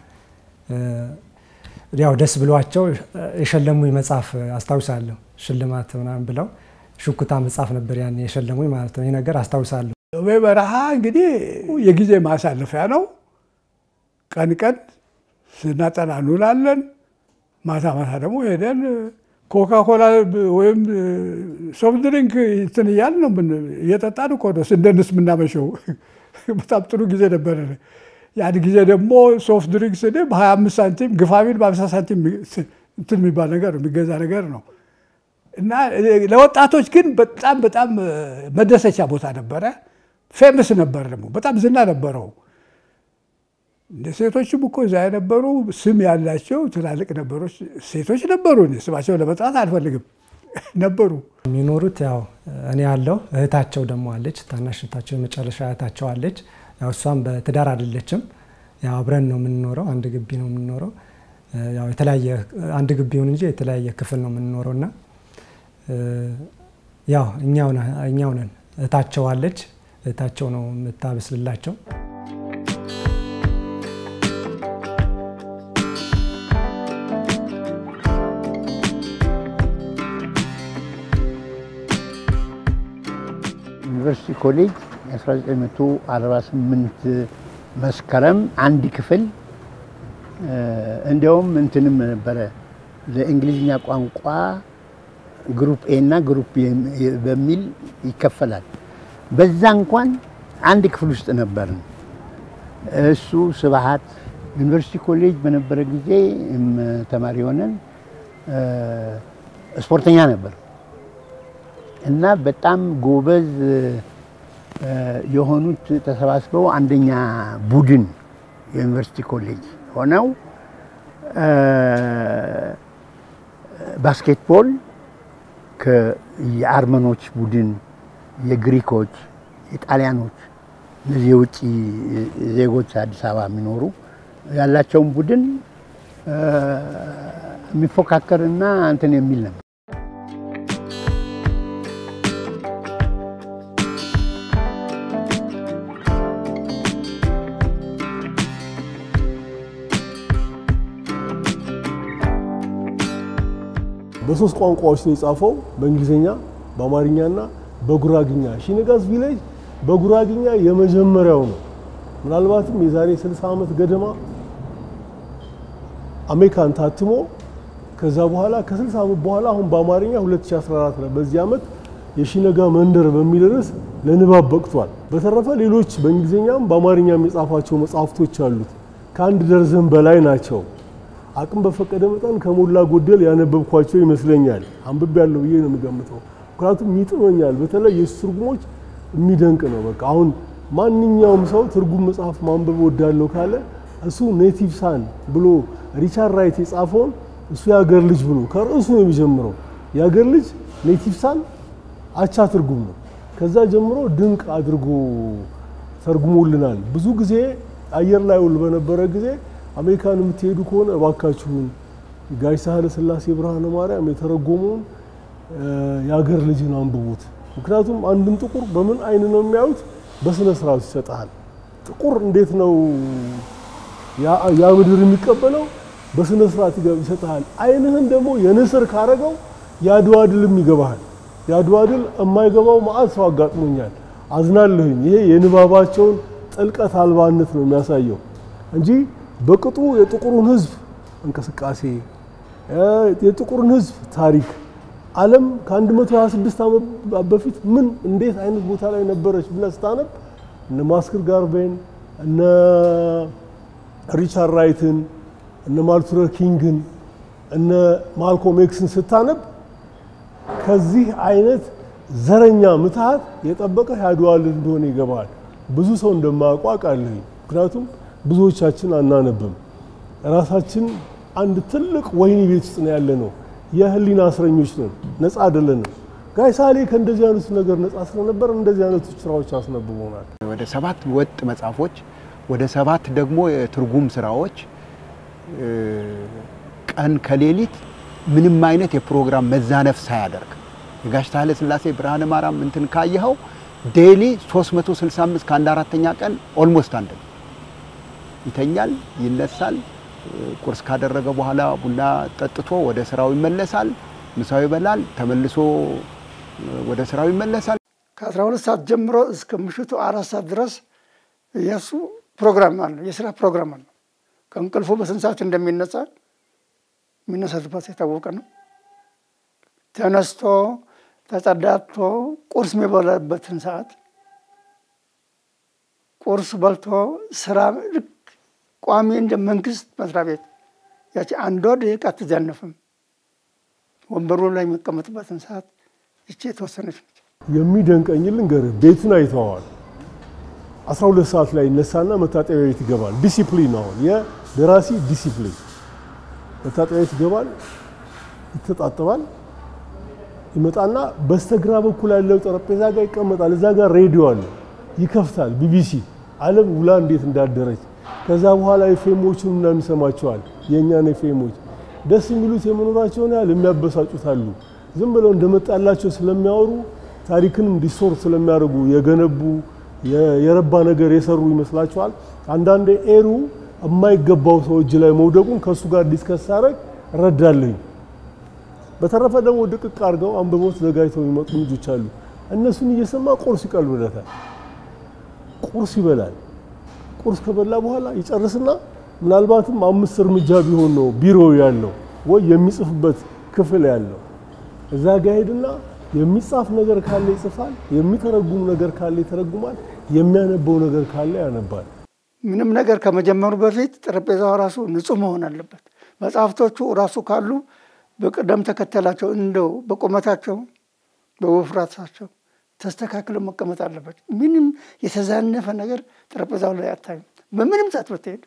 ያው ደስ ብሏቸው የሸለሙኝ መጽሐፍ አስታውሳለሁ ሽልማት ምናምን ብለው ሹኩታ መጽሐፍ ነበር ያን የሸለሙኝ ማለት ነው። ይሄ ነገር አስታውሳለሁ። በበረሃ እንግዲህ የጊዜ ማሳለፊያ ነው። ቀን ቀን ስናጠና እንውላለን። ማታ ማታ ደግሞ ሄደን ኮካ ኮላ ወይም ሶፍት ድሪንክ እንትን እያልን ነው እየጠጣን እኮ ነው ስንደንስ የምናመሸው። በጣም ጥሩ ጊዜ ነበረ። ያን ጊዜ ደግሞ ሶፍት ድሪንክ ስንል በሀያ አምስት ሳንቲም ግፋቢል በሀምሳ ሳንቲም እንትን የሚባል ነገር የሚገዛ ነገር ነው እና ለወጣቶች ግን በጣም በጣም መደሰቻ ቦታ ነበረ። ፌመስ ነበር ደግሞ በጣም ዝና ነበረው። እንደ ሴቶችም እኮ እዛ የነበሩ ስም ያላቸው ትላልቅ ነበሮች ሴቶች ነበሩ። ስማቸው ለመጥራት አልፈልግም ነበሩ የሚኖሩት። ያው እኔ ያለው እህታቸው ደግሞ አለች፣ ታናሽ እህታቸው የመጨረሻ እህታቸው አለች። ያው እሷም በትዳር አይደለችም። ያው አብረን ነው የምንኖረው፣ አንድ ግቢ ነው የምንኖረው። ያው የተለያየ አንድ ግቢውን እንጂ የተለያየ ክፍል ነው የምንኖረውና ያው እኛው እኛው ነን። እህታቸው አለች፣ እህታቸው ነው የምታበስልላቸው። ዩኒቨርሲቲ ኮሌጅ አስራ ዘጠኝ መቶ አርባ ስምንት መስከረም አንድ ክፍል እንደውም እንትንም ነበረ ለእንግሊዝኛ ቋንቋ ግሩፕ ኤ እና ግሩፕ ቢ በሚል ይከፈላል። በዛ እንኳን አንድ ክፍል ውስጥ ነበርን። እሱ ስብሃት ዩኒቨርሲቲ ኮሌጅ በነበረ ጊዜ ተማሪ ሆነን ስፖርተኛ ነበር እና በጣም ጎበዝ የሆኑት ተሰባስበው አንደኛ ቡድን የዩኒቨርሲቲ ኮሌጅ ሆነው ባስኬትቦል ከየአርመኖች ቡድን፣ የግሪኮች፣ የጣሊያኖች እነዚህ የውጭ ዜጎች አዲስ አበባ የሚኖሩ ያላቸውን ቡድን የሚፎካከርና እንትን የሚል ነበር። በሶስት ቋንቋዎች ነው የጻፈው፣ በእንግሊዝኛ፣ በአማርኛና በጉራግኛ። ሺነጋዝ ቪሌጅ በጉራግኛ የመጀመሪያው ነው። ምናልባትም የዛሬ ስልሳ ዓመት ገደማ አሜሪካን ታትሞ ከዛ በኋላ ከስልሳ ዓመት በኋላ አሁን በአማርኛ ሁለት ሺህ አስራ አራት ላይ በዚህ ዓመት የሺነጋ መንደር በሚል ርዕስ ለንባብ በቅቷል። በተረፈ ሌሎች በእንግሊዝኛም በአማርኛም የጻፋቸው መጽሐፍቶች አሉት። ከአንድ ደርዘን በላይ ናቸው። አቅም በፈቀደ መጠን ከሞላ ጎደል ያነበብኳቸው ይመስለኛል። አንብቤ ያለው ብዬ ነው የምገምተው። ምክንያቱም ይጥመኛል። በተለይ የሱ ትርጉሞች የሚደንቅ ነው። በቃ አሁን ማንኛውም ሰው ትርጉም መጽሐፍ ማንበብ ወዳለው ካለ እሱ ኔቲቭ ሳን ብሎ ሪቻርድ ራይት የጻፈውን እሱ ያገር ልጅ ብሎ ከርዕሱ ነው የሚጀምረው። ያገር ልጅ ኔቲቭ ሳን አቻ ትርጉም ነው። ከዛ ጀምሮ ድንቅ አድርጎ ተርጉሞልናል። ብዙ ጊዜ አየር ላይ ውል በነበረ ጊዜ አሜሪካን የምትሄዱ ከሆነ እባካችሁን ጋሽ ሳህለ ስላሴ ብርሃነ ማርያም የተረጎመውን ያገር ልጅን አንብቡት። ምክንያቱም አንድን ጥቁር በምን አይን ነው የሚያዩት? በስነ ስርዓት ይሰጣል። ጥቁር እንዴት ነው ያ ምድር የሚቀበለው? በስነ ስርዓት ይሰጣል። አይንህን ደግሞ የንስር ካረገው ያድዋ ድልም ይገባል። ያድዋ ድል የማይገባው መዓት ሰው አጋጥሞኛል። አዝናለሁኝ። ይሄ የንባባቸውን ጥልቀት አልባነት ነው የሚያሳየው እንጂ በቅጡ የጥቁሩን ህዝብ እንቅስቃሴ የጥቁሩን ህዝብ ታሪክ ዓለም ከ126 ዓመት በፊት ምን እንዴት አይነት ቦታ ላይ ነበረች ብለህ ስታነብ እነ ማስከር ጋርቬን እነ ሪቻርድ ራይትን እነ ማርቲን ሉተር ኪንግን እነ ማልኮም ኤክስን ስታነብ ከዚህ አይነት ዘረኛ ምትሃት የጠበቀ ያድዋ ድል እንደሆነ ይገባል። ብዙ ሰው እንደማያውቁ አውቃለሁ። ምክንያቱም ብዙዎቻችን አናነብም። ራሳችን አንድ ትልቅ ወህኒ ቤት ውስጥ ነው ያለነው። የህሊና እስረኞች ነን፣ ነፃ አይደለንም። ጋሽ ሳህሌ ከእንደዚህ አይነት ነገር ነፃ ስለነበር እንደዚህ አይነት ስራዎች አስነብቦናል። ወደ ሰባት ወጥ መጽሐፎች፣ ወደ ሰባት ደግሞ የትርጉም ስራዎች ቀን ከሌሊት ምንም አይነት የፕሮግራም መዛነፍ ሳያደርግ የጋሽ ታህለ ስላሴ ብርሃነ ማርያም እንትን ካየኸው ዴይሊ ሶስት መቶ ስልሳ አምስት ከአንድ አራተኛ ቀን ኦልሞስት አንድ ይተኛል፣ ይነሳል። ቁርስ ካደረገ በኋላ ቡና ጠጥቶ ወደ ስራው ይመለሳል። ምሳው ይበላል፣ ተመልሶ ወደ ስራው ይመለሳል። ከአስራ ሁለት ሰዓት ጀምሮ እስከ ምሽቱ አራት ሰዓት ድረስ የሱ ፕሮግራም አለ፣ የስራ ፕሮግራም አለ። ከእንቅልፉ በስንት ሰዓት እንደሚነሳ የሚነሳበት የታወቀ ነው። ተነስቶ ተጸዳድቶ ቁርስ የሚበላበትን ሰዓት ቁርስ በልቶ ስራ ልክ ቋሚ እንደ መንግስት መስሪያ ቤት ያቺ አንድ ወር ደቂቃ አትዛነፍም። ወንበሩ ላይ የሚቀመጥበትን ሰዓት እቺ የተወሰነች ነች። የሚደንቀኝ ልንገርህ፣ ቤቱን አይተዋል። አስራ ሁለት ሰዓት ላይ ይነሳና መታጠቢያ ቤት ይገባል። ዲሲፕሊን ነው የደራሲ ዲሲፕሊን። መታጠቢያ ቤት ይገባል፣ ይተጣጠባል፣ ይመጣና በስተግራ በኩል ያለው ጠረጴዛ ጋር ይቀመጣል። እዛ ጋር ሬዲዮ አለ፣ ይከፍታል። ቢቢሲ ዓለም ውላ እንዴት እንዳደረች። ከዛ በኋላ ኤፍኤሞቹን ምናምን ይሰማቸዋል። የኛን ኤፍኤሞች ደስ የሚሉት የመኖራቸውን ያህል የሚያበሳጩት አሉ። ዝም ብለው እንደመጣላቸው ስለሚያወሩ ታሪክንም ዲስቶርት ስለሚያደርጉ የገነቡ የረባ ነገር የሰሩ ይመስላቸዋል። አንዳንዴ ኤሩ የማይገባው ሰው እጅ ላይ መውደቁን ከሱ ጋር ዲስከስ አረግ ረዳለኝ። በተረፈ ደግሞ ድቅቅ አድርገው አንብቦት ዘጋጅተው የሚመጡ ልጆች አሉ። እነሱን እየሰማ ቁርስ ይቀልብለታል። ቁርስ ይበላል። ቁርስ ከበላ በኋላ ይጨርስና ምናልባትም አምስት እርምጃ ቢሆን ነው ቢሮ ያለው ወይ የሚጽፍበት ክፍል ያለው። እዛ ጋር ሄድና የሚጻፍ ነገር ካለ ይጽፋል፣ የሚተረጉም ነገር ካለ ይተረጉማል፣ የሚያነበው ነገር ካለ ያነባል። ምንም ነገር ከመጀመሩ በፊት ጠረጴዛው ራሱ ንጹህ መሆን አለበት። መጽሐፍቶቹ ራሱ ካሉ በቅደም ተከተላቸው እንደው በቁመታቸው በውፍራታቸው ተስተካክለው መቀመጥ አለበት። ምንም የተዛነፈ ነገር ጠረጴዛው ላይ አታዩም በምንም ሰዓት ብትሄድ።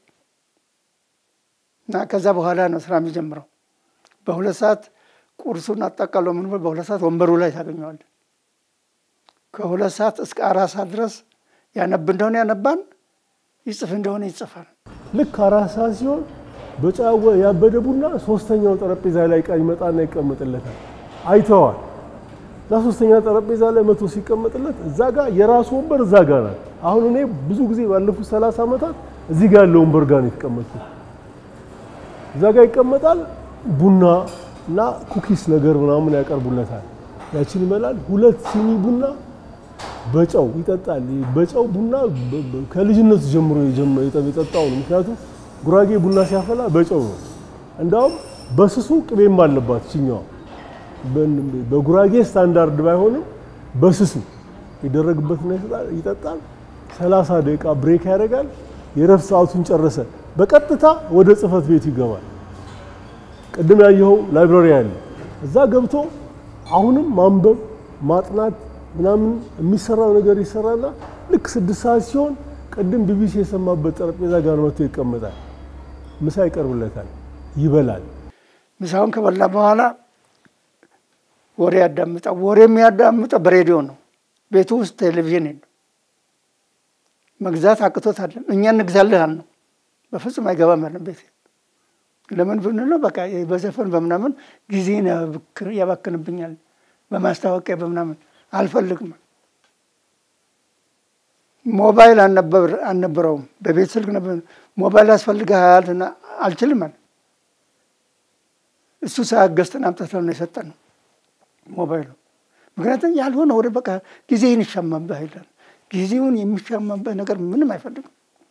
እና ከዛ በኋላ ነው ስራ የሚጀምረው። በሁለት ሰዓት ቁርሱን አጠቃሎ ምን ብሎ በሁለት ሰዓት ወንበሩ ላይ ታገኘዋለህ። ከሁለት ሰዓት እስከ አራት ሰዓት ድረስ ያነብ እንደሆነ ያነባን፣ ይጽፍ እንደሆነ ይጽፋል። ልክ አራት ሰዓት ሲሆን በጫወ ያበደ ቡና ሶስተኛው ጠረጴዛ ላይ ቃ ይመጣና ይቀመጥለታል። አይተዋል። ለሶስተኛው ጠረጴዛ ላይ መቶ ሲቀመጥለት እዛ ጋር የራሱ ወንበር እዛ ጋር ነው። አሁን እኔ ብዙ ጊዜ ባለፉት ሰላሳ ዓመታት እዚህ ጋር ያለው ወንበር ጋር ነው የተቀመጥኩት። እዛ ጋር ይቀመጣል። ቡና እና ኩኪስ ነገር ምናምን ያቀርቡለታል። ያችን ይመላል። ሁለት ሲኒ ቡና በጨው ይጠጣል። በጨው ቡና ከልጅነቱ ጀምሮ የጠጣው ነው። ምክንያቱም ጉራጌ ቡና ሲያፈላ በጨው ነው። እንዳውም በስሱ ቅቤም አለባት ቺኛው። በጉራጌ ስታንዳርድ ባይሆንም በስሱ ይደረግበትና ይጠጣል። ሰላሳ ደቂቃ ብሬክ ያደርጋል። የረፍት ሰዓቱን ጨረሰ። በቀጥታ ወደ ጽህፈት ቤት ይገባል። ቅድም ያየው ላይብራሪ አለ። እዛ ገብቶ አሁንም ማንበብ ማጥናት ምናምን የሚሰራው ነገር ይሰራና ልክ ስድስት ሰዓት ሲሆን ቅድም ቢቢሲ የሰማበት ጠረጴዛ ጋር መጥቶ ይቀመጣል። ምሳ ይቀርብለታል፣ ይበላል። ምሳውን ከበላ በኋላ ወሬ ያዳምጣል። ወሬ የሚያዳምጠው በሬዲዮ ነው። ቤቱ ውስጥ ቴሌቪዥን የለም። መግዛት አቅቶታል። እኛ እንግዛልህ አልነው። በፍጹም አይገባም ማለት ቤት። ለምን ብንለው በቃ በዘፈን በምናምን ጊዜን ያባክንብኛል፣ በማስታወቂያ በምናምን አልፈልግም። ሞባይል አልነበር አልነበረውም። በቤት ስልክ ነበር። ሞባይል ያስፈልጋል እና አልችልም ማለት እሱ ሳያገዝተን አምጥተን ነው የሰጠነው ሞባይሉ። ምክንያቱም ያልሆነ ወደ በቃ ጊዜን ይሻማብህ ይላል። ጊዜውን የሚሻማብህ ነገር ምንም አይፈልግም።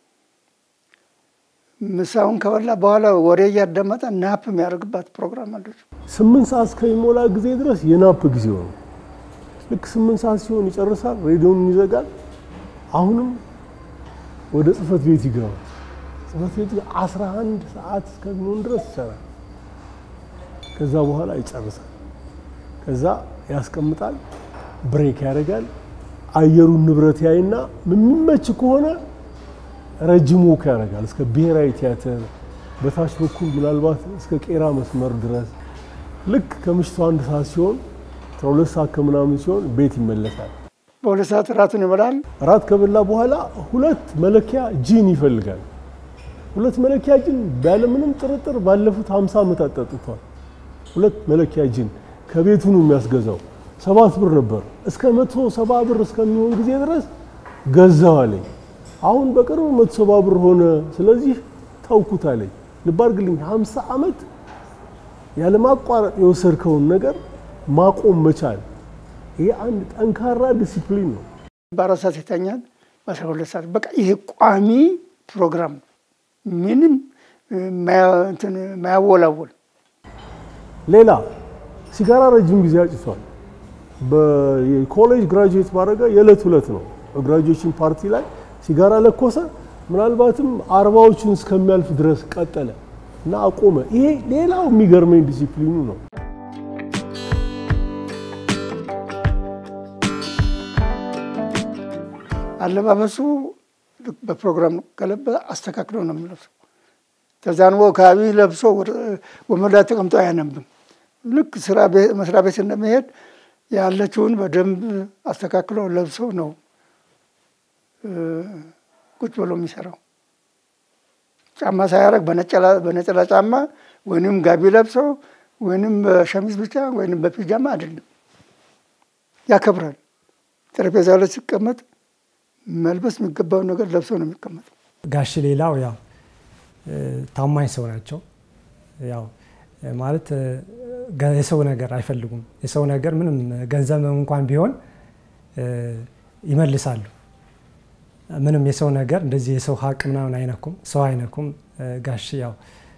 ምሳውን ከበላ በኋላ ወሬ እያዳመጠ ናፕ የሚያደርግባት ፕሮግራም አለች። ስምንት ሰዓት እስከሚሞላ ጊዜ ድረስ የናፕ ጊዜው ነው። ልክ ስምንት ሰዓት ሲሆን ይጨርሳል፣ ሬዲዮን ይዘጋል። አሁንም ወደ ጽህፈት ቤት ይገባል። ጽህፈት ቤት አስራ አንድ ሰዓት እስከሚሆን ድረስ ይሰራል። ከዛ በኋላ ይጨርሳል። ከዛ ያስቀምጣል፣ ብሬክ ያደርጋል። አየሩን ንብረት ያይና የሚመች ከሆነ ረጅም ወክ ያደርጋል እስከ ብሔራዊ ቲያትር፣ በታች በኩል ምናልባት እስከ ቄራ መስመር ድረስ። ልክ ከምሽቱ አንድ ሰዓት ሲሆን ሁለት ሰዓት ከምናምን ሲሆን ቤት ይመለሳል። በሁለት ሰዓት ራቱን ይበላል። ራት ከበላ በኋላ ሁለት መለኪያ ጂን ይፈልጋል። ሁለት መለኪያ ጂን ባለምንም ጥርጥር ባለፉት ሃምሳ ዓመታት ጠጥቷል። ሁለት መለኪያ ጂን ከቤቱ ነው የሚያስገዛው። ሰባት ብር ነበር። እስከ መቶ ሰባ ብር እስከሚሆን ጊዜ ድረስ ገዛው አለኝ። አሁን በቅርብ መቶ ሰባ ብር ሆነ። ስለዚህ ታውኩት አለኝ። ልብ አድርግልኝ ሃምሳ ዓመት ያለ ማቋረጥ የወሰድከውን ነገር ማቆም መቻል ይሄ አንድ ጠንካራ ዲሲፕሊን ነው። በአራት ሰዓት ይተኛል፣ በአስራ ሁለት ሰዓት በቃ ይሄ ቋሚ ፕሮግራም ምንም እንትን ማያወላወል። ሌላ ሲጋራ ረጅም ጊዜ አጭሷል። በኮሌጅ ግራጁዌት ባረጋ የዕለት ሁለት ነው። በግራጁዌሽን ፓርቲ ላይ ሲጋራ ለኮሰ። ምናልባትም አርባዎቹን እስከሚያልፍ ድረስ ቀጠለ እና አቆመ። ይሄ ሌላው የሚገርመኝ ዲሲፕሊኑ ነው። አለባበሱ በፕሮግራም ከለበ አስተካክሎ ነው የሚለብሰው። ተዛንቦ ካቢ ለብሶ ወመዳ ተቀምጦ አያነብም። ልክ ስራ መስሪያ ቤት እንደሚሄድ ያለችውን በደንብ አስተካክሎ ለብሶ ነው ቁጭ ብሎ የሚሰራው። ጫማ ሳያረግ በነጠላ በነጠላ ጫማ ወይንም ጋቢ ለብሶ ወይንም በሸሚዝ ብቻ ወይንም በፒጃማ አይደለም። ያከብራል። ጠረጴዛ ላይ ሲቀመጥ መልበስ የሚገባው ነገር ለብሶ ነው የሚቀመጠው። ጋሽ ሌላው ያው ታማኝ ሰው ናቸው። ያው ማለት የሰው ነገር አይፈልጉም። የሰው ነገር ምንም ገንዘብ እንኳን ቢሆን ይመልሳሉ። ምንም የሰው ነገር እንደዚህ የሰው ሀቅ ምናምን አይነኩም፣ ሰው አይነኩም። ጋሽ ያው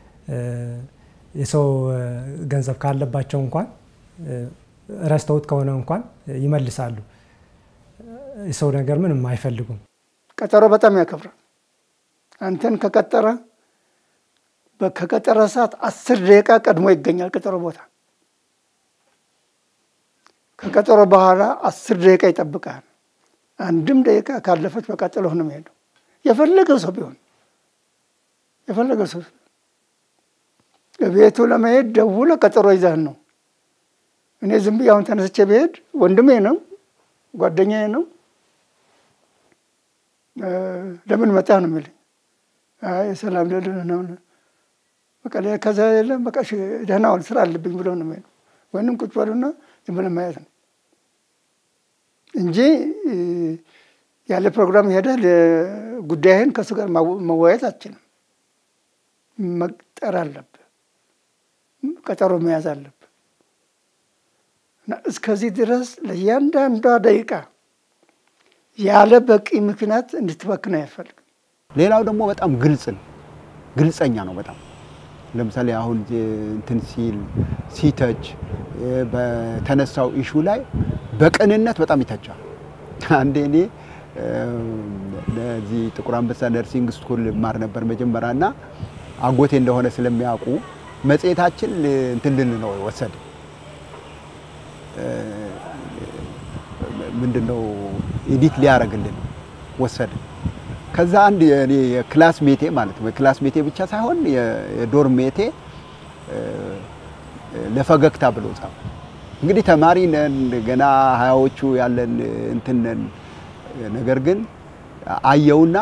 የሰው ገንዘብ ካለባቸው እንኳን ረስተውት ከሆነ እንኳን ይመልሳሉ። የሰው ነገር ምንም አይፈልጉም። ቀጠሮ በጣም ያከብራል። አንተን ከቀጠረ በከቀጠረ ሰዓት አስር ደቂቃ ቀድሞ ይገኛል ቀጠሮ ቦታ። ከቀጠሮ በኋላ አስር ደቂቃ ይጠብቃል። አንድም ደቂቃ ካለፈች በቀጠሮ ነው የሚሄደው። የፈለገው ሰው ቢሆን የፈለገው ሰው ቤቱ ለመሄድ ደውሎ ቀጠሮ ይዛል ነው። እኔ ዝም ብዬ አሁን ተነስቼ ብሄድ ወንድሜ ነው ጓደኛዬ ነው ለምን መጣ ነው የሚለኝ። አይ ሰላም ለልን ነው በቃ ከዛ የለም በቃ ደህና ዋል ስራ አለብኝ ብሎ ነው የሚለው። ወይንም ቁጭ ብሎና ዝም ብሎ ማየት ነው እንጂ ያለ ፕሮግራም ሄደህ ጉዳይህን ከሱ ጋር መወያየት አትችልም። መቅጠር አለብህ፣ ቀጠሮ መያዝ አለብህ። እና እስከዚህ ድረስ ለእያንዳንዷ ደቂቃ ያለ በቂ ምክንያት እንድትበክን አይፈልግም። ሌላው ደግሞ በጣም ግልጽ ነው፣ ግልጸኛ ነው በጣም። ለምሳሌ አሁን እንትን ሲል ሲተች በተነሳው ኢሹ ላይ በቅንነት በጣም ይተቻል። አንዴ እኔ ለዚህ ጥቁር አንበሳ ነርሲንግ ስኩል ማር ነበር መጀመሪያና አጎቴ እንደሆነ ስለሚያውቁ መጽሔታችን እንትን ልን ነው ወሰደ። ምንድነው ኤዲት ሊያረግልን ወሰደ። ከዛ አንድ የኔ የክላስ ሜቴ ማለት ነው ክላስ ሜቴ ብቻ ሳይሆን የዶርም ሜቴ ለፈገግታ ብሎ ጻፈ። እንግዲህ ተማሪ ነን ገና ሀያዎቹ ያለን እንትን ነን። ነገር ግን አየውና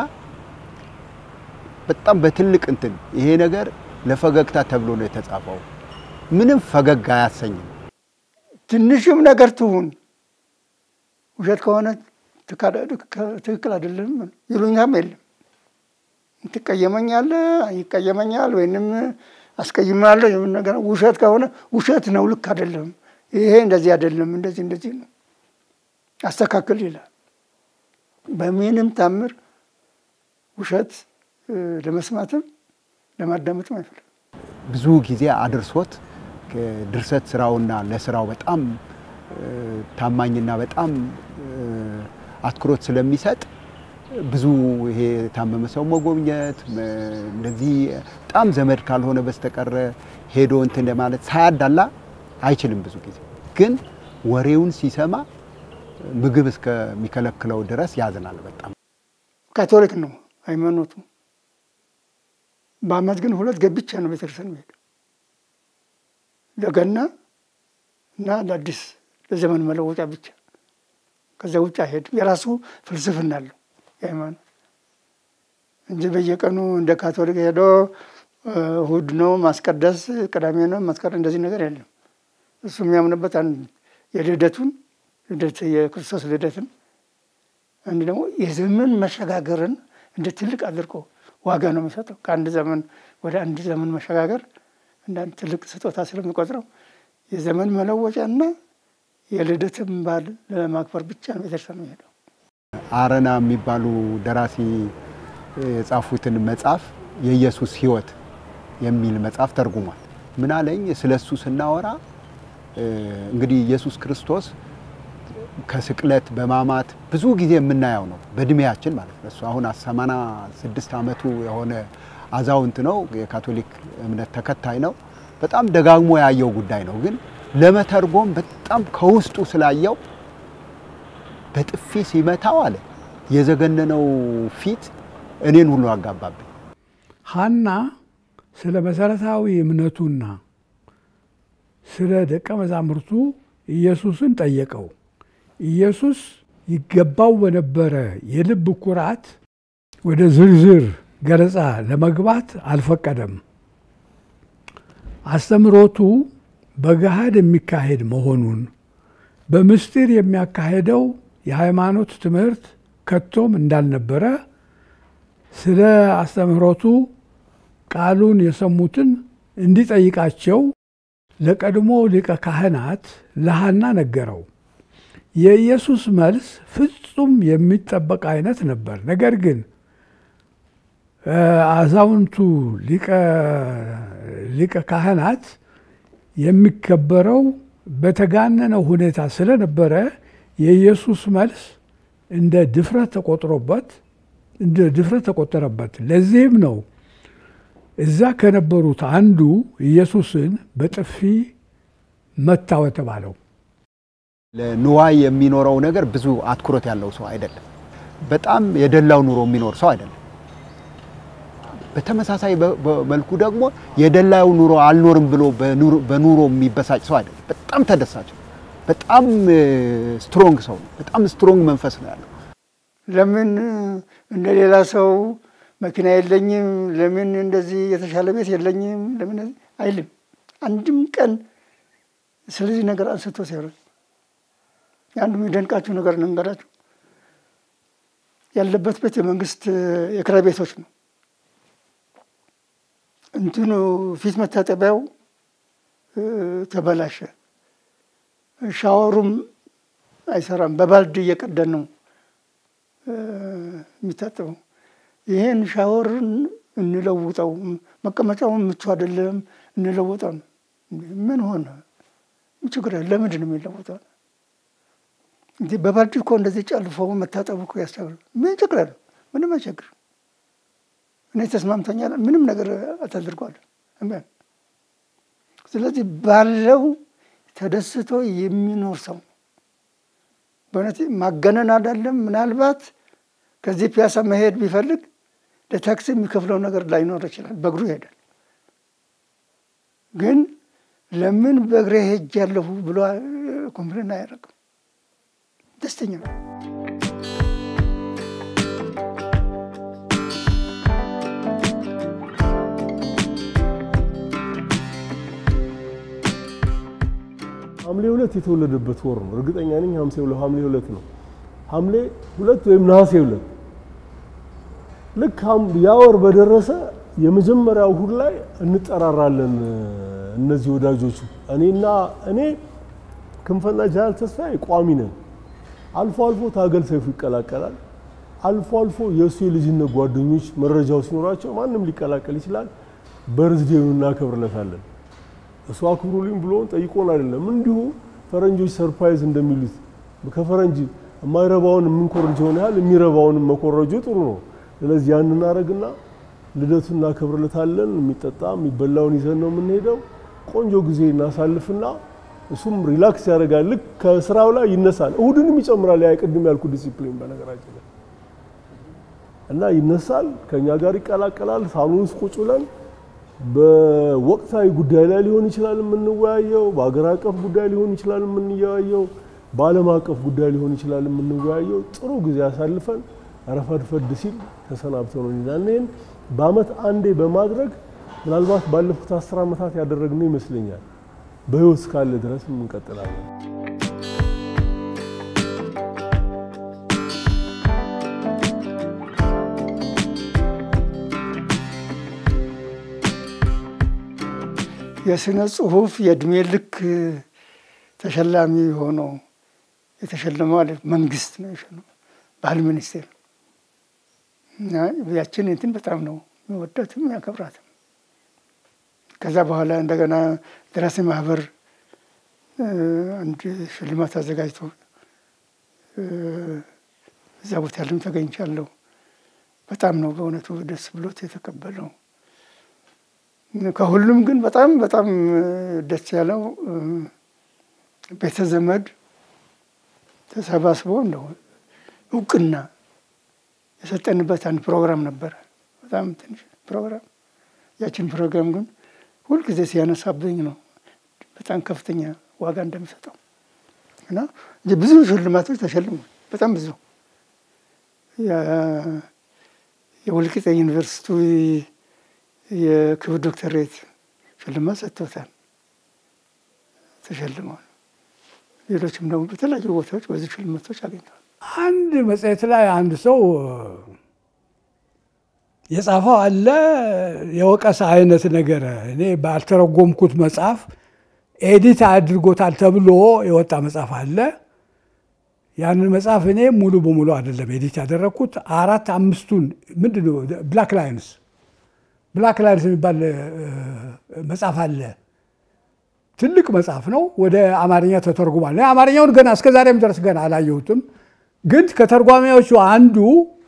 በጣም በትልቅ እንትን ይሄ ነገር ለፈገግታ ተብሎ ነው የተጻፈው። ምንም ፈገግ አያሰኝም። ትንሽም ነገር ትሁን ውሸት ከሆነ ትክክል አይደለም ይሉኛም የለም። ትቀየመኛለህ ይቀየመኛል ወይንም አስቀይማለሁ የምን ነገር ውሸት ከሆነ ውሸት ነው ልክ አይደለም ይሄ እንደዚህ አይደለም እንደዚህ እንደዚህ ነው አስተካክል ይላል። በምንም ታምር ውሸት ለመስማትም ለማዳመጥም አይፈልግም። ብዙ ጊዜ አድርሶት ድርሰት ስራውና ለስራው በጣም ታማኝና በጣም አትኩሮት ስለሚሰጥ ብዙ ይሄ ታመመ ሰው መጎብኘት እንደዚህ በጣም ዘመድ ካልሆነ በስተቀር ሄዶ እንትን ለማለት ሳያዳላ አይችልም። ብዙ ጊዜ ግን ወሬውን ሲሰማ ምግብ እስከሚከለክለው ድረስ ያዝናል በጣም። ካቶሊክ ነው ሃይማኖቱ። በአመት ግን ሁለት ገብቻ ነው ቤተክርስቲያን የሚሄድ ለገና እና ለአዲስ ለዘመን መለወጫ ብቻ። ከዛ ውጭ አይሄድም። የራሱ ፍልስፍና አለው የሃይማኖት እንጂ በየቀኑ እንደ ካቶሊክ ሄዶ እሑድ ነው ማስቀደስ ቅዳሜ ነው ማስቀደስ እንደዚህ ነገር የለም። እሱ የሚያምንበት አንድ የልደቱን ልደት የክርስቶስ ልደትን አንድ ደግሞ የዘመን መሸጋገርን እንደ ትልቅ አድርጎ ዋጋ ነው የሚሰጠው። ከአንድ ዘመን ወደ አንድ ዘመን መሸጋገር እንደ ትልቅ ስጦታ ስለሚቆጥረው የዘመን መለወጫና የልደትን በዓል ለማክበር ብቻ ነው ቤተክርስቲያን የሚሄደው። አረና የሚባሉ ደራሲ የጻፉትን መጽሐፍ የኢየሱስ ሕይወት የሚል መጽሐፍ ተርጉሟል። ምን አለኝ ስለሱ ስናወራ እንግዲህ ኢየሱስ ክርስቶስ ከስቅለት በማማት ብዙ ጊዜ የምናየው ነው በእድሜያችን ማለት ነው። እሱ አሁን ሰማንያ ስድስት ዓመቱ የሆነ አዛውንት ነው፣ የካቶሊክ እምነት ተከታይ ነው። በጣም ደጋግሞ ያየው ጉዳይ ነው። ግን ለመተርጎም በጣም ከውስጡ ስላየው በጥፊ ሲመታው አለ የዘገነነው ፊት እኔን ሁሉ አጋባብኝ። ሐና ስለ መሰረታዊ እምነቱና ስለ ደቀ መዛሙርቱ ኢየሱስን ጠየቀው። ኢየሱስ ይገባው በነበረ የልብ ኩራት ወደ ዝርዝር ገለጻ ለመግባት አልፈቀደም። አስተምሮቱ በገሃድ የሚካሄድ መሆኑን በምስጢር የሚያካሄደው የሃይማኖት ትምህርት ከቶም እንዳልነበረ ስለ አስተምሮቱ ቃሉን የሰሙትን እንዲጠይቃቸው ለቀድሞ ሊቀ ካህናት ለሐና ነገረው። የኢየሱስ መልስ ፍጹም የሚጠበቅ አይነት ነበር። ነገር ግን አዛውንቱ ሊቀ ሊቀ ካህናት የሚከበረው በተጋነነ ሁኔታ ስለነበረ የኢየሱስ መልስ እንደ ድፍረት ተቆጥሮበት እንደ ድፍረት ተቆጠረበት። ለዚህም ነው እዛ ከነበሩት አንዱ ኢየሱስን በጥፊ መታው የተባለው። ለንዋይ የሚኖረው ነገር ብዙ አትኩሮት ያለው ሰው አይደለም። በጣም የደላው ኑሮ የሚኖር ሰው አይደለም። በተመሳሳይ መልኩ ደግሞ የደላው ኑሮ አልኖርም ብሎ በኑሮ የሚበሳጭ ሰው አይደለም። በጣም ተደሳች፣ በጣም ስትሮንግ ሰው፣ በጣም ስትሮንግ መንፈስ ነው ያለው። ለምን እንደሌላ ሰው መኪና የለኝም፣ ለምን እንደዚህ የተሻለ ቤት የለኝም፣ ለምን አይልም። አንድም ቀን ስለዚህ ነገር አንስቶ ሲያወራ አንድ የሚደንቃችሁ ነገር ልንገራችሁ። ያለበት ቤት የመንግስት የክራይ ቤቶች ነው። እንትኑ ፊት መታጠቢያው ተበላሸ፣ ሻወሩም አይሰራም። በባልዲ እየቀደን ነው የሚታጠበው። ይሄን ሻወርን እንለውጠው፣ መቀመጫውን ምቹ አይደለም እንለውጠው። ምን ሆነ? ችግር አለ? ለምንድን ነው የሚለውጠው? እንዴ በባልዲ እኮ እንደዚህ ጨልፎ መታጠቡ እኮ ያስቸግራል። ምን ችግር አለ? ምንም አይቸግርም። እኔ ተስማምተኛል፣ ምንም ነገር አታድርጓል። ስለዚህ ባለው ተደስቶ የሚኖር ሰው በእውነት ማገነን አይደለም። ምናልባት ከዚህ ፒያሳ መሄድ ቢፈልግ ለታክሲ የሚከፍለው ነገር ላይኖር ይችላል፣ በእግሩ ይሄዳል። ግን ለምን በእግሬ ሄጃለሁ ብሎ ኮምፕሌን አያደርግም። ደስተኛ ነው። ሐምሌ ሁለት የተወለደበት ወር ነው። እርግጠኛ ነኝ ሐምሌ ሁለት ነው። ሐምሌ ሁለት ወይም ነሐሴ ሁለት ልክ ያ ወር በደረሰ የመጀመሪያው እሁድ ላይ እንጠራራለን። እነዚህ ወዳጆቹ እኔና እኔ ክንፈና ጃል ተስፋዬ ቋሚ ነን። አልፎ አልፎ ታገል ሰይፉ ይቀላቀላል። አልፎ አልፎ የሱ የልጅነት ጓደኞች መረጃው ሲኖራቸው ማንም ሊቀላቀል ይችላል። በርዝዴውን እናከብርለታለን። እሱ አክብሩልኝ ብሎን ጠይቆን አይደለም፣ እንዲሁ ፈረንጆች ሰርፕራይዝ እንደሚሉት ከፈረንጅ የማይረባውን የምንኮርጀውን ያህል የሚረባውን መኮረጁ ጥሩ ነው። ስለዚህ ያን እናረግና ልደቱን እናከብርለታለን። የሚጠጣ የሚበላውን ይዘን ነው የምንሄደው። ቆንጆ ጊዜ እናሳልፍና እሱም ሪላክስ ያደርጋል። ልክ ከስራው ላይ ይነሳል። እሁድንም ይጨምራል። ያ ቅድም ያልኩ ዲሲፕሊን በነገራችን ላይ እና ይነሳል፣ ከኛ ጋር ይቀላቀላል። ሳሎን ውስጥ ቁጭ ብለን በወቅታዊ ጉዳይ ላይ ሊሆን ይችላል የምንወያየው፣ በአገር አቀፍ ጉዳይ ሊሆን ይችላል የምንወያየው፣ በዓለም አቀፍ ጉዳይ ሊሆን ይችላል የምንወያየው። ጥሩ ጊዜ አሳልፈን ረፈድፈድ ሲል ተሰናብተን እንሄዳለን። በአመት አንዴ በማድረግ ምናልባት ባለፉት አስር ዓመታት ያደረግነው ይመስለኛል። በህይወት እስካለ ድረስ እንቀጥላለን። የስነ ጽሁፍ የእድሜ ልክ ተሸላሚ ሆኖ የተሸለመው አለ መንግስት ነው የሸለመው ባህል ሚኒስቴር እና ያችን እንትን በጣም ነው የሚወዳትም ያከብራትም። ከዛ በኋላ እንደገና ደራሲ ማህበር አንድ ሽልማት አዘጋጅቶ እዛ ቦታ ያለም ተገኝቻለሁ። በጣም ነው በእውነቱ ደስ ብሎት የተቀበለው። ከሁሉም ግን በጣም በጣም ደስ ያለው ቤተ ዘመድ ተሰባስቦ ነው እውቅና የሰጠንበት አንድ ፕሮግራም ነበር። በጣም ትንሽ ፕሮግራም ያችን ፕሮግራም ግን ሁሉ ጊዜ ሲያነሳብኝ ነው በጣም ከፍተኛ ዋጋ እንደምሰጠው እና ብዙ ሽልማቶች ተሸልሟል። በጣም ብዙ የወልቂጤ ዩኒቨርሲቲ የክብር ዶክተሬት ሽልማት ሰጥቶታል ተሸልሟል። ሌሎችም ደግሞ በተለያዩ ቦታዎች በዚህ ሽልማቶች አግኝተዋል። አንድ መጽሔት ላይ አንድ ሰው የጻፈው አለ የወቀሳ አይነት ነገር እኔ ባልተረጎምኩት መጽሐፍ ኤዲት አድርጎታል ተብሎ የወጣ መጽሐፍ አለ። ያንን መጽሐፍ እኔ ሙሉ በሙሉ አይደለም ኤዲት ያደረኩት አራት አምስቱን ምንድነው ብላክ ላይንስ ብላክ ላይንስ የሚባል መጽሐፍ አለ። ትልቅ መጽሐፍ ነው። ወደ አማርኛ ተተርጉሟል። አማርኛውን ገና እስከዛሬም ድረስ ገና አላየሁትም። ግን ከተርጓሚዎቹ አንዱ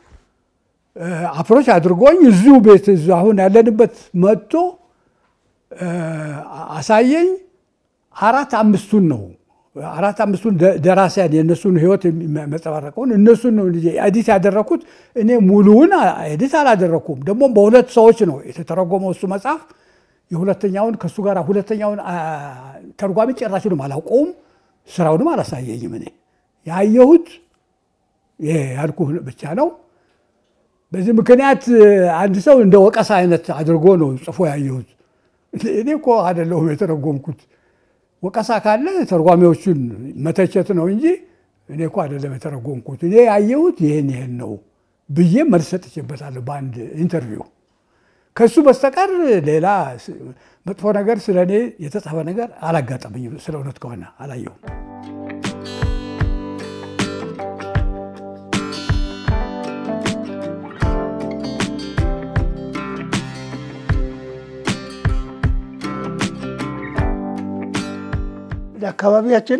አፕሮች አድርጎኝ እዚሁ ቤት እዚሁ አሁን ያለንበት መጥቶ አሳየኝ። አራት አምስቱን ነው አራት አምስቱን ደራሲያን የነሱን ህይወት መጸባረቀውን እነሱን ነው እንጂ ኤዲት ያደረኩት እኔ ሙሉውን ኤዲት አላደረኩም። ደግሞ በሁለት ሰዎች ነው የተተረጎመው እሱ መጽሐፍ። የሁለተኛውን ከሱ ጋር ሁለተኛውን ተርጓሚ ጭራሹንም አላውቀውም፣ ስራውንም አላሳየኝም። እኔ ያየሁት ይሄ ያልኩህ ብቻ ነው። በዚህ ምክንያት አንድ ሰው እንደ ወቀሳ አይነት አድርጎ ነው ጽፎ ያየሁት። እኔ እኮ አይደለሁም የተረጎምኩት። ወቀሳ ካለ ተርጓሚዎቹን መተቸት ነው እንጂ እኔ እኮ አይደለም የተረጎምኩት። እኔ ያየሁት ይሄን ይሄን ነው ብዬ መልስ ሰጥቼበታለሁ በአንድ ኢንተርቪው። ከሱ በስተቀር ሌላ መጥፎ ነገር ስለኔ የተጻፈ ነገር አላጋጠመኝም። ስለ እውነት ከሆነ አላየሁም። ለአካባቢያችን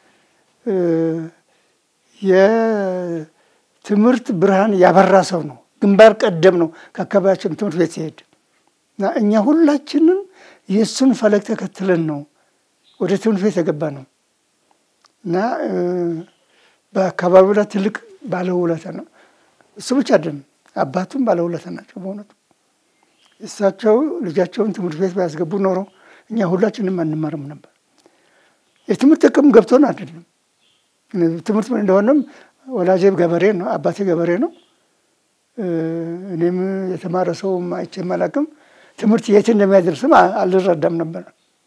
የትምህርት ብርሃን ያበራ ሰው ነው። ግንባር ቀደም ነው ከአካባቢያችን ትምህርት ቤት ሲሄድ እና እኛ ሁላችንም የእሱን ፈለግ ተከትለን ነው ወደ ትምህርት ቤት የገባ ነው እና በአካባቢው ላይ ትልቅ ባለውለታ ነው። እሱ ብቻ አይደለም፣ አባቱም ባለውለታ ናቸው በእውነቱ። እሳቸው ልጃቸውን ትምህርት ቤት ባያስገቡ ኖሮ እኛ ሁላችንም አንማርም ነበር። የትምህርት ጥቅም ገብቶን አይደለም። ትምህርት ምን እንደሆነም ወላጄ ገበሬ ነው፣ አባቴ ገበሬ ነው። እኔም የተማረ ሰው አይቼም አላውቅም። ትምህርት የት እንደሚያደርስም አልረዳም ነበር።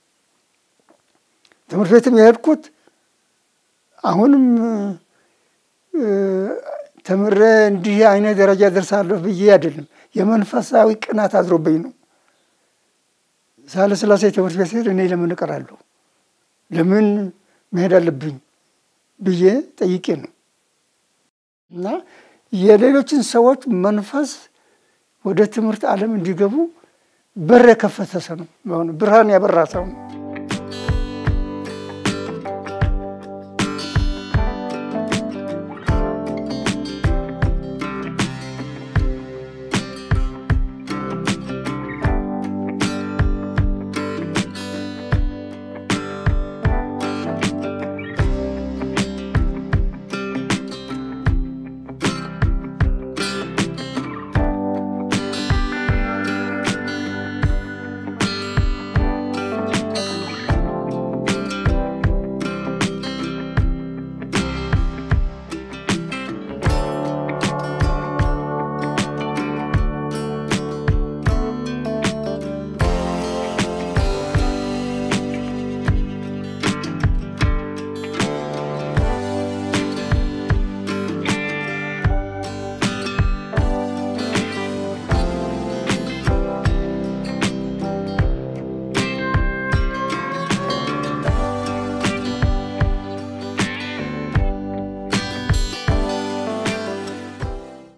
ትምህርት ቤትም የሄድኩት አሁንም ተምሬ እንዲህ አይነት ደረጃ ደርሳለሁ ብዬ አይደለም፣ የመንፈሳዊ ቅናት አድሮብኝ ነው። ሳህለ ሥላሴ ትምህርት ቤት ሄድ እኔ ለምን እቀራለሁ ለምን መሄድ አለብኝ ብዬ ጠይቄ ነው እና የሌሎችን ሰዎች መንፈስ ወደ ትምህርት ዓለም እንዲገቡ በር የከፈተ ሰው ነው። ብርሃን ያበራ ሰው ነው።